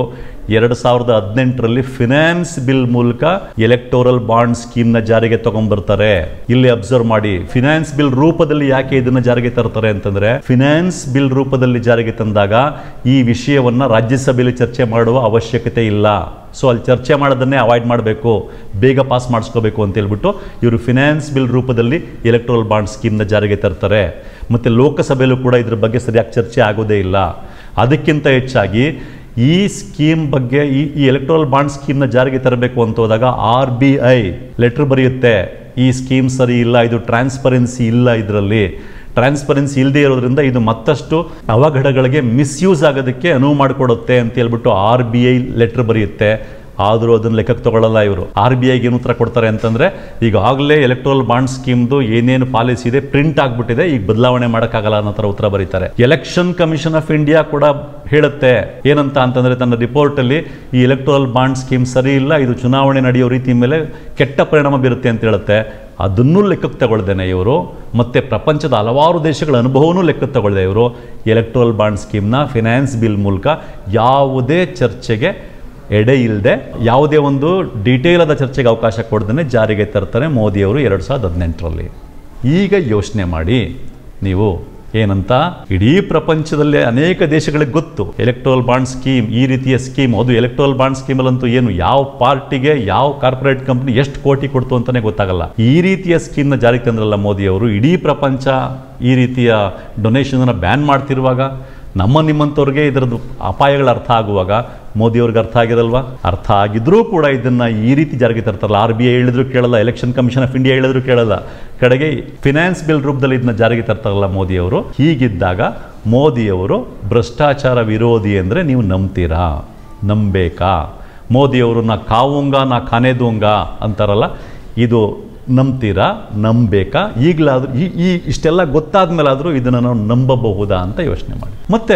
ಎರಡು ಸಾವಿರದ ಹದಿನೆಂಟರಲ್ಲಿ ಫಿನಾನ್ಸ್ ಬಿಲ್ ಮೂಲಕ ಎಲೆಕ್ಟೋರಲ್ ಬಾಂಡ್ ಸ್ಕೀಮ್ ನ ಜಾರಿಗೆ ತಗೊಂಡ್ಬರ್ತಾರೆ. ಇಲ್ಲಿ ಅಬ್ಸರ್ವ್ ಮಾಡಿ, ಫಿನಾನ್ಸ್ ಬಿಲ್ ರೂಪದಲ್ಲಿ ಯಾಕೆ ಇದನ್ನ ಜಾರಿಗೆ ತರ್ತಾರೆ ಅಂತಂದ್ರೆ, ಫಿನಾನ್ಸ್ ಬಿಲ್ ರೂಪದಲ್ಲಿ ಜಾರಿಗೆ ತಂದಾಗ ಈ ವಿಷಯವನ್ನ ರಾಜ್ಯಸಭೆಯಲ್ಲಿ ಚರ್ಚೆ ಮಾಡುವ ಅವಶ್ಯಕತೆ ಇಲ್ಲ. ಸೊ ಅಲ್ಲಿ ಚರ್ಚೆ ಮಾಡೋದನ್ನೇ ಅವಾಯ್ಡ್ ಮಾಡಬೇಕು, ಬೇಗ ಪಾಸ್ ಮಾಡಿಸ್ಕೋಬೇಕು ಅಂತ ಹೇಳ್ಬಿಟ್ಟು ಇವರು ಫಿನಾನ್ಸ್ ಬಿಲ್ ರೂಪದಲ್ಲಿ ಎಲೆಕ್ಟ್ರಲ್ ಬಾಂಡ್ ಸ್ಕೀಮ್ನ ಜಾರಿಗೆ ತರ್ತಾರೆ. ಮತ್ತು ಲೋಕಸಭೆಯಲ್ಲೂ ಕೂಡ ಇದ್ರ ಬಗ್ಗೆ ಸರಿಯಾಗಿ ಚರ್ಚೆ ಆಗೋದೇ ಇಲ್ಲ. ಅದಕ್ಕಿಂತ ಹೆಚ್ಚಾಗಿ ಈ ಸ್ಕೀಮ್ ಬಗ್ಗೆ ಈ ಈ ಎಲೆಕ್ಟ್ರಲ್ ಬಾಂಡ್ ಸ್ಕೀಮ್ನ ಜಾರಿಗೆ ತರಬೇಕು ಅಂತ ಹೋದಾಗ ಆರ್ ಬಿ ಐ ಲೆಟರ್ ಬರೆಯುತ್ತೆ, ಈ ಸ್ಕೀಮ್ ಸರಿ ಇಲ್ಲ, ಇದು ಟ್ರಾನ್ಸ್ಪರೆನ್ಸಿ ಇಲ್ಲ, ಇದರಲ್ಲಿ ಟ್ರಾನ್ಸ್ಪರೆನ್ಸಿ ಇಲ್ಲದೆ ಇರೋದ್ರಿಂದ ಇದು ಮತ್ತಷ್ಟು ಅವಘಡಗಳಿಗೆ ಮಿಸ್ಯೂಸ್ ಆಗೋದಕ್ಕೆ ಅನುವು ಮಾಡಿಕೊಡುತ್ತೆ ಅಂತ ಹೇಳ್ಬಿಟ್ಟು ಆರ್ ಬಿ ಐ ಲೆಟರ್ ಬರೆಯುತ್ತೆ. ಆದರೂ ಅದನ್ನು ಲೆಕ್ಕಕ್ಕೆ ತಗೊಳ್ಳಲ್ಲ ಇವರು. ಆರ್ ಬಿ ಐಗೆ ಏನು ಉತ್ತರ ಕೊಡ್ತಾರೆ ಅಂತಂದರೆ, ಈಗಾಗಲೇ ಎಲೆಕ್ಟ್ರಲ್ ಬಾಂಡ್ ಸ್ಕೀಮ್ದು ಏನೇನು ಪಾಲಿಸಿ ಇದೆ ಪ್ರಿಂಟ್ ಆಗಿಬಿಟ್ಟಿದೆ, ಈಗ ಬದಲಾವಣೆ ಮಾಡೋಕ್ಕಾಗಲ್ಲ ಅನ್ನೋ ಥರ ಉತ್ತರ ಬರೀತಾರೆ. ಎಲೆಕ್ಷನ್ ಕಮಿಷನ್ ಆಫ್ ಇಂಡಿಯಾ ಕೂಡ ಹೇಳುತ್ತೆ ಏನಂತ ಅಂತಂದರೆ, ತನ್ನ ರಿಪೋರ್ಟಲ್ಲಿ ಈ ಎಲೆಕ್ಟ್ರಲ್ ಬಾಂಡ್ ಸ್ಕೀಮ್ ಸರಿ ಇಲ್ಲ, ಇದು ಚುನಾವಣೆ ನಡೆಯೋ ರೀತಿ ಮೇಲೆ ಕೆಟ್ಟ ಪರಿಣಾಮ ಬೀರುತ್ತೆ ಅಂತ ಹೇಳುತ್ತೆ. ಅದನ್ನೂ ಲೆಕ್ಕಕ್ಕೆ ತಗೊಳ್ದೇನೆ ಇವರು, ಮತ್ತು ಪ್ರಪಂಚದ ಹಲವಾರು ದೇಶಗಳ ಅನುಭವನೂ ಲೆಕ್ಕಕ್ಕೆ ತಗೊಳ್ದೆ ಇವರು ಎಲೆಕ್ಟ್ರಲ್ ಬಾಂಡ್ ಸ್ಕೀಮ್ನ ಫಿನಾನ್ಸ್ ಬಿಲ್ ಮೂಲಕ ಯಾವುದೇ ಚರ್ಚೆಗೆ ಎಡೆ ಇಲ್ಲದೆ, ಯಾವುದೇ ಒಂದು ಡೀಟೇಲ್ ಆದ ಚರ್ಚೆಗೆ ಅವಕಾಶ ಕೊಡ್ದೇ ಜಾರಿಗೆ ತರ್ತಾರೆ ಮೋದಿಯವರು ಎರಡು ಸಾವಿರದ ಹದಿನೆಂಟರಲ್ಲಿ. ಈಗ ಯೋಚನೆ ಮಾಡಿ ನೀವು ಏನಂತ, ಇಡೀ ಪ್ರಪಂಚದಲ್ಲಿ ಅನೇಕ ದೇಶಗಳಿಗೆ ಗೊತ್ತು ಎಲೆಕ್ಟ್ರಲ್ ಬಾಂಡ್ ಸ್ಕೀಮ್, ಈ ರೀತಿಯ ಸ್ಕೀಮ್. ಅದು ಎಲೆಕ್ಟ್ರಲ್ ಬಾಂಡ್ ಸ್ಕೀಮಲ್ಲಂತೂ ಏನು ಯಾವ ಪಾರ್ಟಿಗೆ ಯಾವ ಕಾರ್ಪೊರೇಟ್ ಕಂಪ್ನಿ ಎಷ್ಟು ಕೋಟಿ ಕೊಡ್ತು ಅಂತಲೇ ಗೊತ್ತಾಗಲ್ಲ. ಈ ರೀತಿಯ ಸ್ಕೀಮ್ನ ಜಾರಿಗೆ ತಂದ್ರಲ್ಲ ಮೋದಿಯವರು, ಇಡೀ ಪ್ರಪಂಚ ಈ ರೀತಿಯ ಡೊನೇಷನನ್ನು ಬ್ಯಾನ್ ಮಾಡ್ತಿರುವಾಗ, ನಮ್ಮ ನಿಮ್ಮಂಥವ್ರಿಗೆ ಇದರದ್ದು ಅಪಾಯಗಳ ಅರ್ಥ ಆಗುವಾಗ ಮೋದಿಯವ್ರಿಗೆ ಅರ್ಥ ಆಗಿರಲ್ವಾ? ಅರ್ಥ ಆಗಿದ್ರೂ ಕೂಡ ಇದನ್ನು ಈ ರೀತಿ ಜಾರಿಗೆ ತರ್ತಾರಲ್ಲ. ಆರ್ ಬಿ ಐ ಹೇಳಿದ್ರು ಕೇಳಲ್ಲ, ಎಲೆಕ್ಷನ್ ಕಮಿಷನ್ ಆಫ್ ಇಂಡಿಯಾ ಹೇಳಿದ್ರು ಕೇಳಲ್ಲ, ಕಡೆಗೆ ಫಿನಾನ್ಸ್ ಬಿಲ್ ರೂಪದಲ್ಲಿ ಇದನ್ನ ಜಾರಿಗೆ ತರ್ತಾರಲ್ಲ ಮೋದಿಯವರು. ಹೀಗಿದ್ದಾಗ ಮೋದಿಯವರು ಭ್ರಷ್ಟಾಚಾರ ವಿರೋಧಿ ಅಂದರೆ ನೀವು ನಂಬ್ತೀರಾ? ನಂಬೇಕಾ? ಮೋದಿಯವರು ನಾ ಕಾವುಂಗ ನಾ ಖಾನೆ ದೂಂಗ ಅಂತಾರಲ್ಲ, ಇದು ನಂಬ್ತೀರಾ? ನಂಬೇಕಾ? ಈಗಲಾದರೂ ಈ ಈ ಇಷ್ಟೆಲ್ಲ ಗೊತ್ತಾದ ಮೇಲಾದರೂ ಇದನ್ನು ನಾವು ನಂಬಬಹುದಾ ಅಂತ ಯೋಚನೆ ಮಾಡಿ. ಮತ್ತು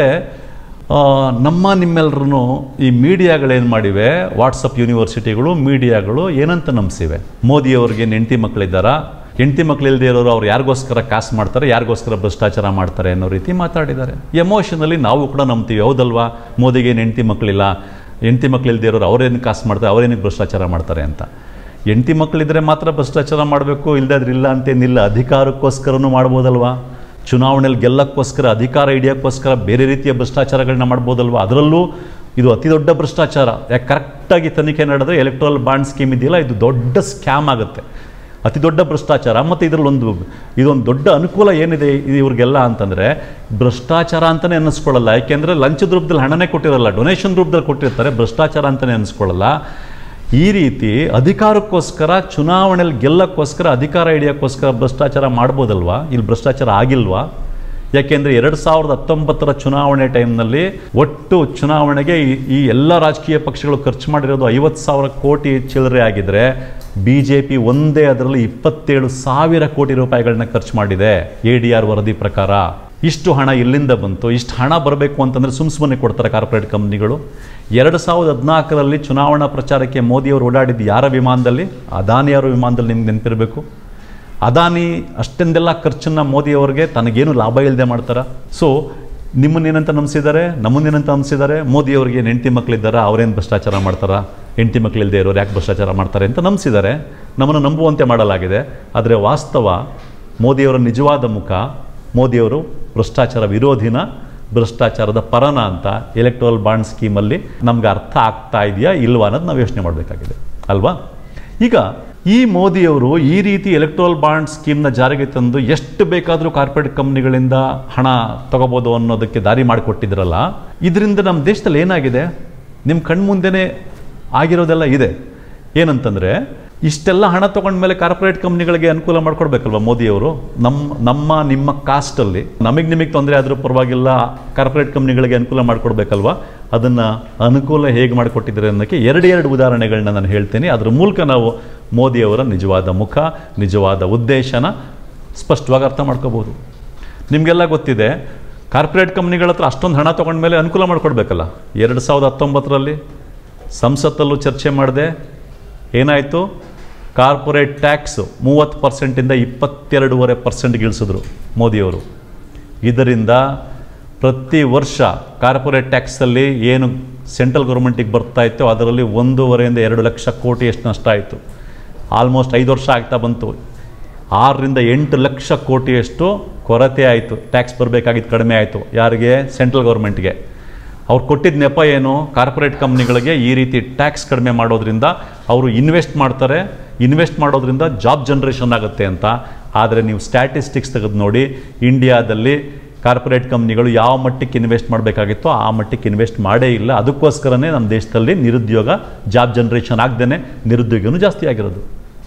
ನಮ್ಮ ನಿಮ್ಮೆಲ್ಲರೂ ಈ ಮೀಡಿಯಾಗಳೇನು ಮಾಡಿವೆ, ವಾಟ್ಸಪ್ ಯೂನಿವರ್ಸಿಟಿಗಳು ಮೀಡಿಯಾಗಳು ಏನಂತ ನಂಬಿಸಿವೆ, ಮೋದಿಯವ್ರಿಗೆ ಹೆಂಡತಿ ಮಕ್ಕಳಿದ್ದಾರಾ, ಹೆಂಡತಿ ಮಕ್ಕಳಿಲ್ಲದೆ ಇರೋರು ಅವ್ರು ಯಾರಿಗೋಸ್ಕರ ಕಾಸು ಮಾಡ್ತಾರೆ, ಯಾರಿಗೋಸ್ಕರ ಭ್ರಷ್ಟಾಚಾರ ಮಾಡ್ತಾರೆ ಅನ್ನೋ ರೀತಿ ಮಾತಾಡಿದ್ದಾರೆ. ಎಮೋಷನಲ್ಲಿ ನಾವು ಕೂಡ ನಂಬ್ತೀವಿ, ಹೌದಲ್ವಾ? ಮೋದಿಗೆ ಏನು ಹೆಂಡತಿ ಮಕ್ಕಳಿಲ್ಲ, ಹೆಂಡತಿ ಮಕ್ಕಳಿಲ್ಲದೆ ಇರೋರು ಅವ್ರೇನು ಕಾಸು ಮಾಡ್ತಾರೆ, ಅವ್ರೇನಿಗೆ ಭ್ರಷ್ಟಾಚಾರ ಮಾಡ್ತಾರೆ ಅಂತ. ಹೆಂಡತಿ ಮಕ್ಕಳಿದ್ರೆ ಮಾತ್ರ ಭ್ರಷ್ಟಾಚಾರ ಮಾಡಬೇಕು, ಇಲ್ಲದಾದ್ರೆ ಇಲ್ಲ ಅಂತೇನಿಲ್ಲ. ಅಧಿಕಾರಕ್ಕೋಸ್ಕರನೂ ಮಾಡ್ಬೋದಲ್ವಾ? ಚುನಾವಣೆಯಲ್ಲಿ ಗೆಲ್ಲಕ್ಕೋಸ್ಕರ, ಅಧಿಕಾರ ಹಿಡಿಯೋಕ್ಕೋಸ್ಕರ ಬೇರೆ ರೀತಿಯ ಭ್ರಷ್ಟಾಚಾರಗಳನ್ನ ಮಾಡ್ಬೋದಲ್ವ? ಅದರಲ್ಲೂ ಇದು ಅತಿ ದೊಡ್ಡ ಭ್ರಷ್ಟಾಚಾರ. ಯಾಕೆ ಕರೆಕ್ಟಾಗಿ ತನಿಖೆ ನಡೆದ್ರೆ ಎಲೆಕ್ಟ್ರಲ್ ಬಾಂಡ್ ಸ್ಕೀಮ್ ಇದೆಯಲ್ಲ, ಇದು ದೊಡ್ಡ ಸ್ಕ್ಯಾಮ್ ಆಗುತ್ತೆ, ಅತಿ ದೊಡ್ಡ ಭ್ರಷ್ಟಾಚಾರ. ಮತ್ತು ಇದರಲ್ಲೊಂದು ಇದೊಂದು ದೊಡ್ಡ ಅನುಕೂಲ ಏನಿದೆ ಇವ್ರಿಗೆಲ್ಲ ಅಂತಂದರೆ, ಭ್ರಷ್ಟಾಚಾರ ಅಂತಲೇ ಅನ್ನಿಸ್ಕೊಳ್ಳಲ್ಲ. ಯಾಕೆಂದರೆ ಲಂಚದ ರೂಪದಲ್ಲಿ ಹಣನೇ ಕೊಟ್ಟಿರಲ್ಲ, ಡೊನೇಷನ್ ರೂಪದಲ್ಲಿ ಕೊಟ್ಟಿರ್ತಾರೆ, ಭ್ರಷ್ಟಾಚಾರ ಅಂತಲೇ ಅನ್ನಿಸ್ಕೊಳ್ಳಲ್ಲ. ಈ ರೀತಿ ಅಧಿಕಾರಕ್ಕೋಸ್ಕರ, ಚುನಾವಣೆಯಲ್ಲಿ ಗೆಲ್ಲಕ್ಕೋಸ್ಕರ, ಅಧಿಕಾರ ಹಿಡಿಯೋಕ್ಕೋಸ್ಕರ ಭ್ರಷ್ಟಾಚಾರ ಮಾಡ್ಬೋದಲ್ವಾ? ಇಲ್ಲಿ ಭ್ರಷ್ಟಾಚಾರ ಆಗಿಲ್ವಾ? ಯಾಕೆಂದರೆ ಎರಡು ಸಾವಿರದ ಹತ್ತೊಂಬತ್ತರ ಚುನಾವಣೆ ಟೈಮ್ನಲ್ಲಿ ಒಟ್ಟು ಚುನಾವಣೆಗೆ ಈ ಎಲ್ಲ ರಾಜಕೀಯ ಪಕ್ಷಗಳು ಖರ್ಚು ಮಾಡಿರೋದು ಐವತ್ತು ಸಾವಿರ ಕೋಟಿ ಚಿಲ್ಲರೆ ಆಗಿದ್ದರೆ, ಬಿ ಜೆ ಪಿ ಒಂದೇ ಅದರಲ್ಲಿ ಇಪ್ಪತ್ತೇಳು ಸಾವಿರ ಕೋಟಿ ರೂಪಾಯಿಗಳನ್ನ ಖರ್ಚು ಮಾಡಿದೆ ಎ ಡಿ ಆರ್ ವರದಿ ಪ್ರಕಾರ. ಇಷ್ಟು ಹಣ ಎಲ್ಲಿಂದ ಬಂತು? ಇಷ್ಟು ಹಣ ಬರಬೇಕು ಅಂತಂದರೆ ಸುಮ್ಮ ಸುಮ್ಮನೆ ಕೊಡ್ತಾರೆ ಕಾರ್ಪೊರೇಟ್ ಕಂಪ್ನಿಗಳು. ಎರಡು ಸಾವಿರದ ಹದಿನಾಲ್ಕರಲ್ಲಿ ಚುನಾವಣಾ ಪ್ರಚಾರಕ್ಕೆ ಮೋದಿಯವರು ಓಡಾಡಿದ್ದು ಯಾರ ವಿಮಾನದಲ್ಲಿ? ಅದಾನಿಯವರ ವಿಮಾನದಲ್ಲಿ. ನಿಮ್ಗೆ ನೆನಪಿರಬೇಕು. ಅದಾನಿ ಅಷ್ಟೊಂದೆಲ್ಲ ಖರ್ಚನ್ನು ಮೋದಿಯವರಿಗೆ ತನಗೇನು ಲಾಭ ಇಲ್ಲದೆ ಮಾಡ್ತಾರೆ. ಸೊ ನಿಮ್ಮನ್ನೇನಂತ ನಂಬಿಸಿದ್ದಾರೆ, ನಮ್ಮನ್ನೇನಂತ ನಂಬಿಸಿದ್ದಾರೆ? ಮೋದಿಯವರಿಗೆ ಏನು ಹೆಂಡತಿ ಮಕ್ಕಳಿದ್ದಾರಾ, ಅವರೇನು ಭ್ರಷ್ಟಾಚಾರ ಮಾಡ್ತಾರಾ, ಹೆಂಡತಿ ಮಕ್ಕಳಿಲ್ಲದೆ ಇರೋರು ಯಾಕೆ ಭ್ರಷ್ಟಾಚಾರ ಮಾಡ್ತಾರೆ ಅಂತ ನಂಬಿಸಿದ್ದಾರೆ. ನಮ್ಮನ್ನು ನಂಬುವಂತೆ ಮಾಡಲಾಗಿದೆ. ಆದರೆ ವಾಸ್ತವ ಮೋದಿಯವರ ನಿಜವಾದ ಮುಖ, ಮೋದಿಯವರು ಭ್ರಷ್ಟಾಚಾರ ವಿರೋಧಿನ, ಭ್ರಷ್ಟಾಚಾರದ ಪರನ ಅಂತ ಎಲೆಕ್ಟ್ರಲ್ ಬಾಂಡ್ ಸ್ಕೀಮಲ್ಲಿ ನಮ್ಗೆ ಅರ್ಥ ಆಗ್ತಾ ಇದೆಯಾ ಇಲ್ವಾ ಅನ್ನೋದು ನಾವು ಯೋಚನೆ ಮಾಡಬೇಕಾಗಿದೆ ಅಲ್ವಾ? ಈಗ ಈ ಮೋದಿಯವರು ಈ ರೀತಿ ಎಲೆಕ್ಟ್ರಲ್ ಬಾಂಡ್ ಸ್ಕೀಮ್ನ ಜಾರಿಗೆ ತಂದು ಎಷ್ಟು ಬೇಕಾದರೂ ಕಾರ್ಪೊರೇಟ್ ಕಂಪ್ನಿಗಳಿಂದ ಹಣ ತಗೋಬೋದು ಅನ್ನೋದಕ್ಕೆ ದಾರಿ ಮಾಡಿಕೊಟ್ಟಿದ್ರಲ್ಲ, ಇದರಿಂದ ನಮ್ಮ ದೇಶದಲ್ಲಿ ಏನಾಗಿದೆ? ನಿಮ್ಮ ಕಣ್ಮುಂದೆನೇ ಆಗಿರೋದೆಲ್ಲ ಇದೆ. ಏನಂತಂದರೆ, ಇಷ್ಟೆಲ್ಲ ಹಣ ತೊಗೊಂಡ್ಮೇಲೆ ಕಾರ್ಪೊರೇಟ್ ಕಂಪ್ನಿಗಳಿಗೆ ಅನುಕೂಲ ಮಾಡ್ಕೊಡ್ಬೇಕಲ್ವ ಮೋದಿಯವರು? ನಮ್ಮ ನಮ್ಮ ನಿಮ್ಮ ಕಾಸ್ಟಲ್ಲಿ ನಮಗೆ ನಿಮಗೆ ತೊಂದರೆ ಆದರೂ ಪರವಾಗಿಲ್ಲ, ಕಾರ್ಪೊರೇಟ್ ಕಂಪ್ನಿಗಳಿಗೆ ಅನುಕೂಲ ಮಾಡಿಕೊಡ್ಬೇಕಲ್ವ? ಅದನ್ನು ಅನುಕೂಲ ಹೇಗೆ ಮಾಡಿಕೊಟ್ಟಿದ್ದಾರೆ ಅನ್ನೋಕ್ಕೆ ಎರಡು ಎರಡು ಉದಾಹರಣೆಗಳನ್ನ ನಾನು ಹೇಳ್ತೀನಿ. ಅದರ ಮೂಲಕ ನಾವು ಮೋದಿಯವರ ನಿಜವಾದ ಮುಖ, ನಿಜವಾದ ಉದ್ದೇಶನ ಸ್ಪಷ್ಟವಾಗಿ ಅರ್ಥ ಮಾಡ್ಕೋಬೋದು. ನಿಮಗೆಲ್ಲ ಗೊತ್ತಿದೆ, ಕಾರ್ಪೊರೇಟ್ ಕಂಪ್ನಿಗಳ ಹತ್ರ ಅಷ್ಟೊಂದು ಹಣ ತೊಗೊಂಡ್ಮೇಲೆ ಅನುಕೂಲ ಮಾಡಿಕೊಡ್ಬೇಕಲ್ಲ. ಎರಡು ಸಾವಿರದ ಹತ್ತೊಂಬತ್ತರಲ್ಲಿ ಸಂಸತ್ತಲ್ಲೂ ಚರ್ಚೆ ಮಾಡಿದೆ. ಏನಾಯಿತು? ಕಾರ್ಪೊರೇಟ್ ಟ್ಯಾಕ್ಸ್ ಮೂವತ್ತು ಪರ್ಸೆಂಟಿಂದ ಇಪ್ಪತ್ತೆರಡೂವರೆ ಪರ್ಸೆಂಟ್ಗೆ ಇಳಿಸಿದ್ರು ಮೋದಿಯವರು. ಇದರಿಂದ ಪ್ರತಿ ವರ್ಷ ಕಾರ್ಪೊರೇಟ್ ಟ್ಯಾಕ್ಸಲ್ಲಿ ಏನು ಸೆಂಟ್ರಲ್ ಗೌರ್ಮೆಂಟಿಗೆ ಬರ್ತಾ ಇತ್ತು, ಅದರಲ್ಲಿ ಒಂದೂವರೆಯಿಂದ ಎರಡು ಲಕ್ಷ ಕೋಟಿಯಷ್ಟು ನಷ್ಟ ಆಯಿತು. ಆಲ್ಮೋಸ್ಟ್ ಐದು ವರ್ಷ ಆಗ್ತಾ ಬಂತು, ಆರರಿಂದ ಎಂಟು ಲಕ್ಷ ಕೋಟಿಯಷ್ಟು ಕೊರತೆ ಆಯಿತು. ಟ್ಯಾಕ್ಸ್ ಬರಬೇಕಾಗಿದ್ದು ಕಡಿಮೆ ಆಯಿತು. ಯಾರಿಗೆ? ಸೆಂಟ್ರಲ್ ಗೌರ್ಮೆಂಟ್ಗೆ. ಅವ್ರು ಕೊಟ್ಟಿದ್ದ ನೆಪ ಏನು? ಕಾರ್ಪೊರೇಟ್ ಕಂಪ್ನಿಗಳಿಗೆ ಈ ರೀತಿ ಟ್ಯಾಕ್ಸ್ ಕಡಿಮೆ ಮಾಡೋದ್ರಿಂದ ಅವರು ಇನ್ವೆಸ್ಟ್ ಮಾಡ್ತಾರೆ, ಇನ್ವೆಸ್ಟ್ ಮಾಡೋದ್ರಿಂದ ಜಾಬ್ ಜನ್ರೇಷನ್ ಆಗುತ್ತೆ ಅಂತ. ಆದರೆ ನೀವು ಸ್ಟ್ಯಾಟಿಸ್ಟಿಕ್ಸ್ ತೆಗೆದು ನೋಡಿ, ಇಂಡಿಯಾದಲ್ಲಿ ಕಾರ್ಪೊರೇಟ್ ಕಂಪ್ನಿಗಳು ಯಾವ ಮಟ್ಟಕ್ಕೆ ಇನ್ವೆಸ್ಟ್ ಮಾಡಬೇಕಾಗಿತ್ತೋ ಆ ಮಟ್ಟಕ್ಕೆ ಇನ್ವೆಸ್ಟ್ ಮಾಡೇ ಇಲ್ಲ. ಅದಕ್ಕೋಸ್ಕರನೇ ನಮ್ಮ ದೇಶದಲ್ಲಿ ನಿರುದ್ಯೋಗ, ಜಾಬ್ ಜನ್ರೇಷನ್ ಆಗದೇ ನಿರುದ್ಯೋಗನೂ ಜಾಸ್ತಿ ಆಗಿರೋದು.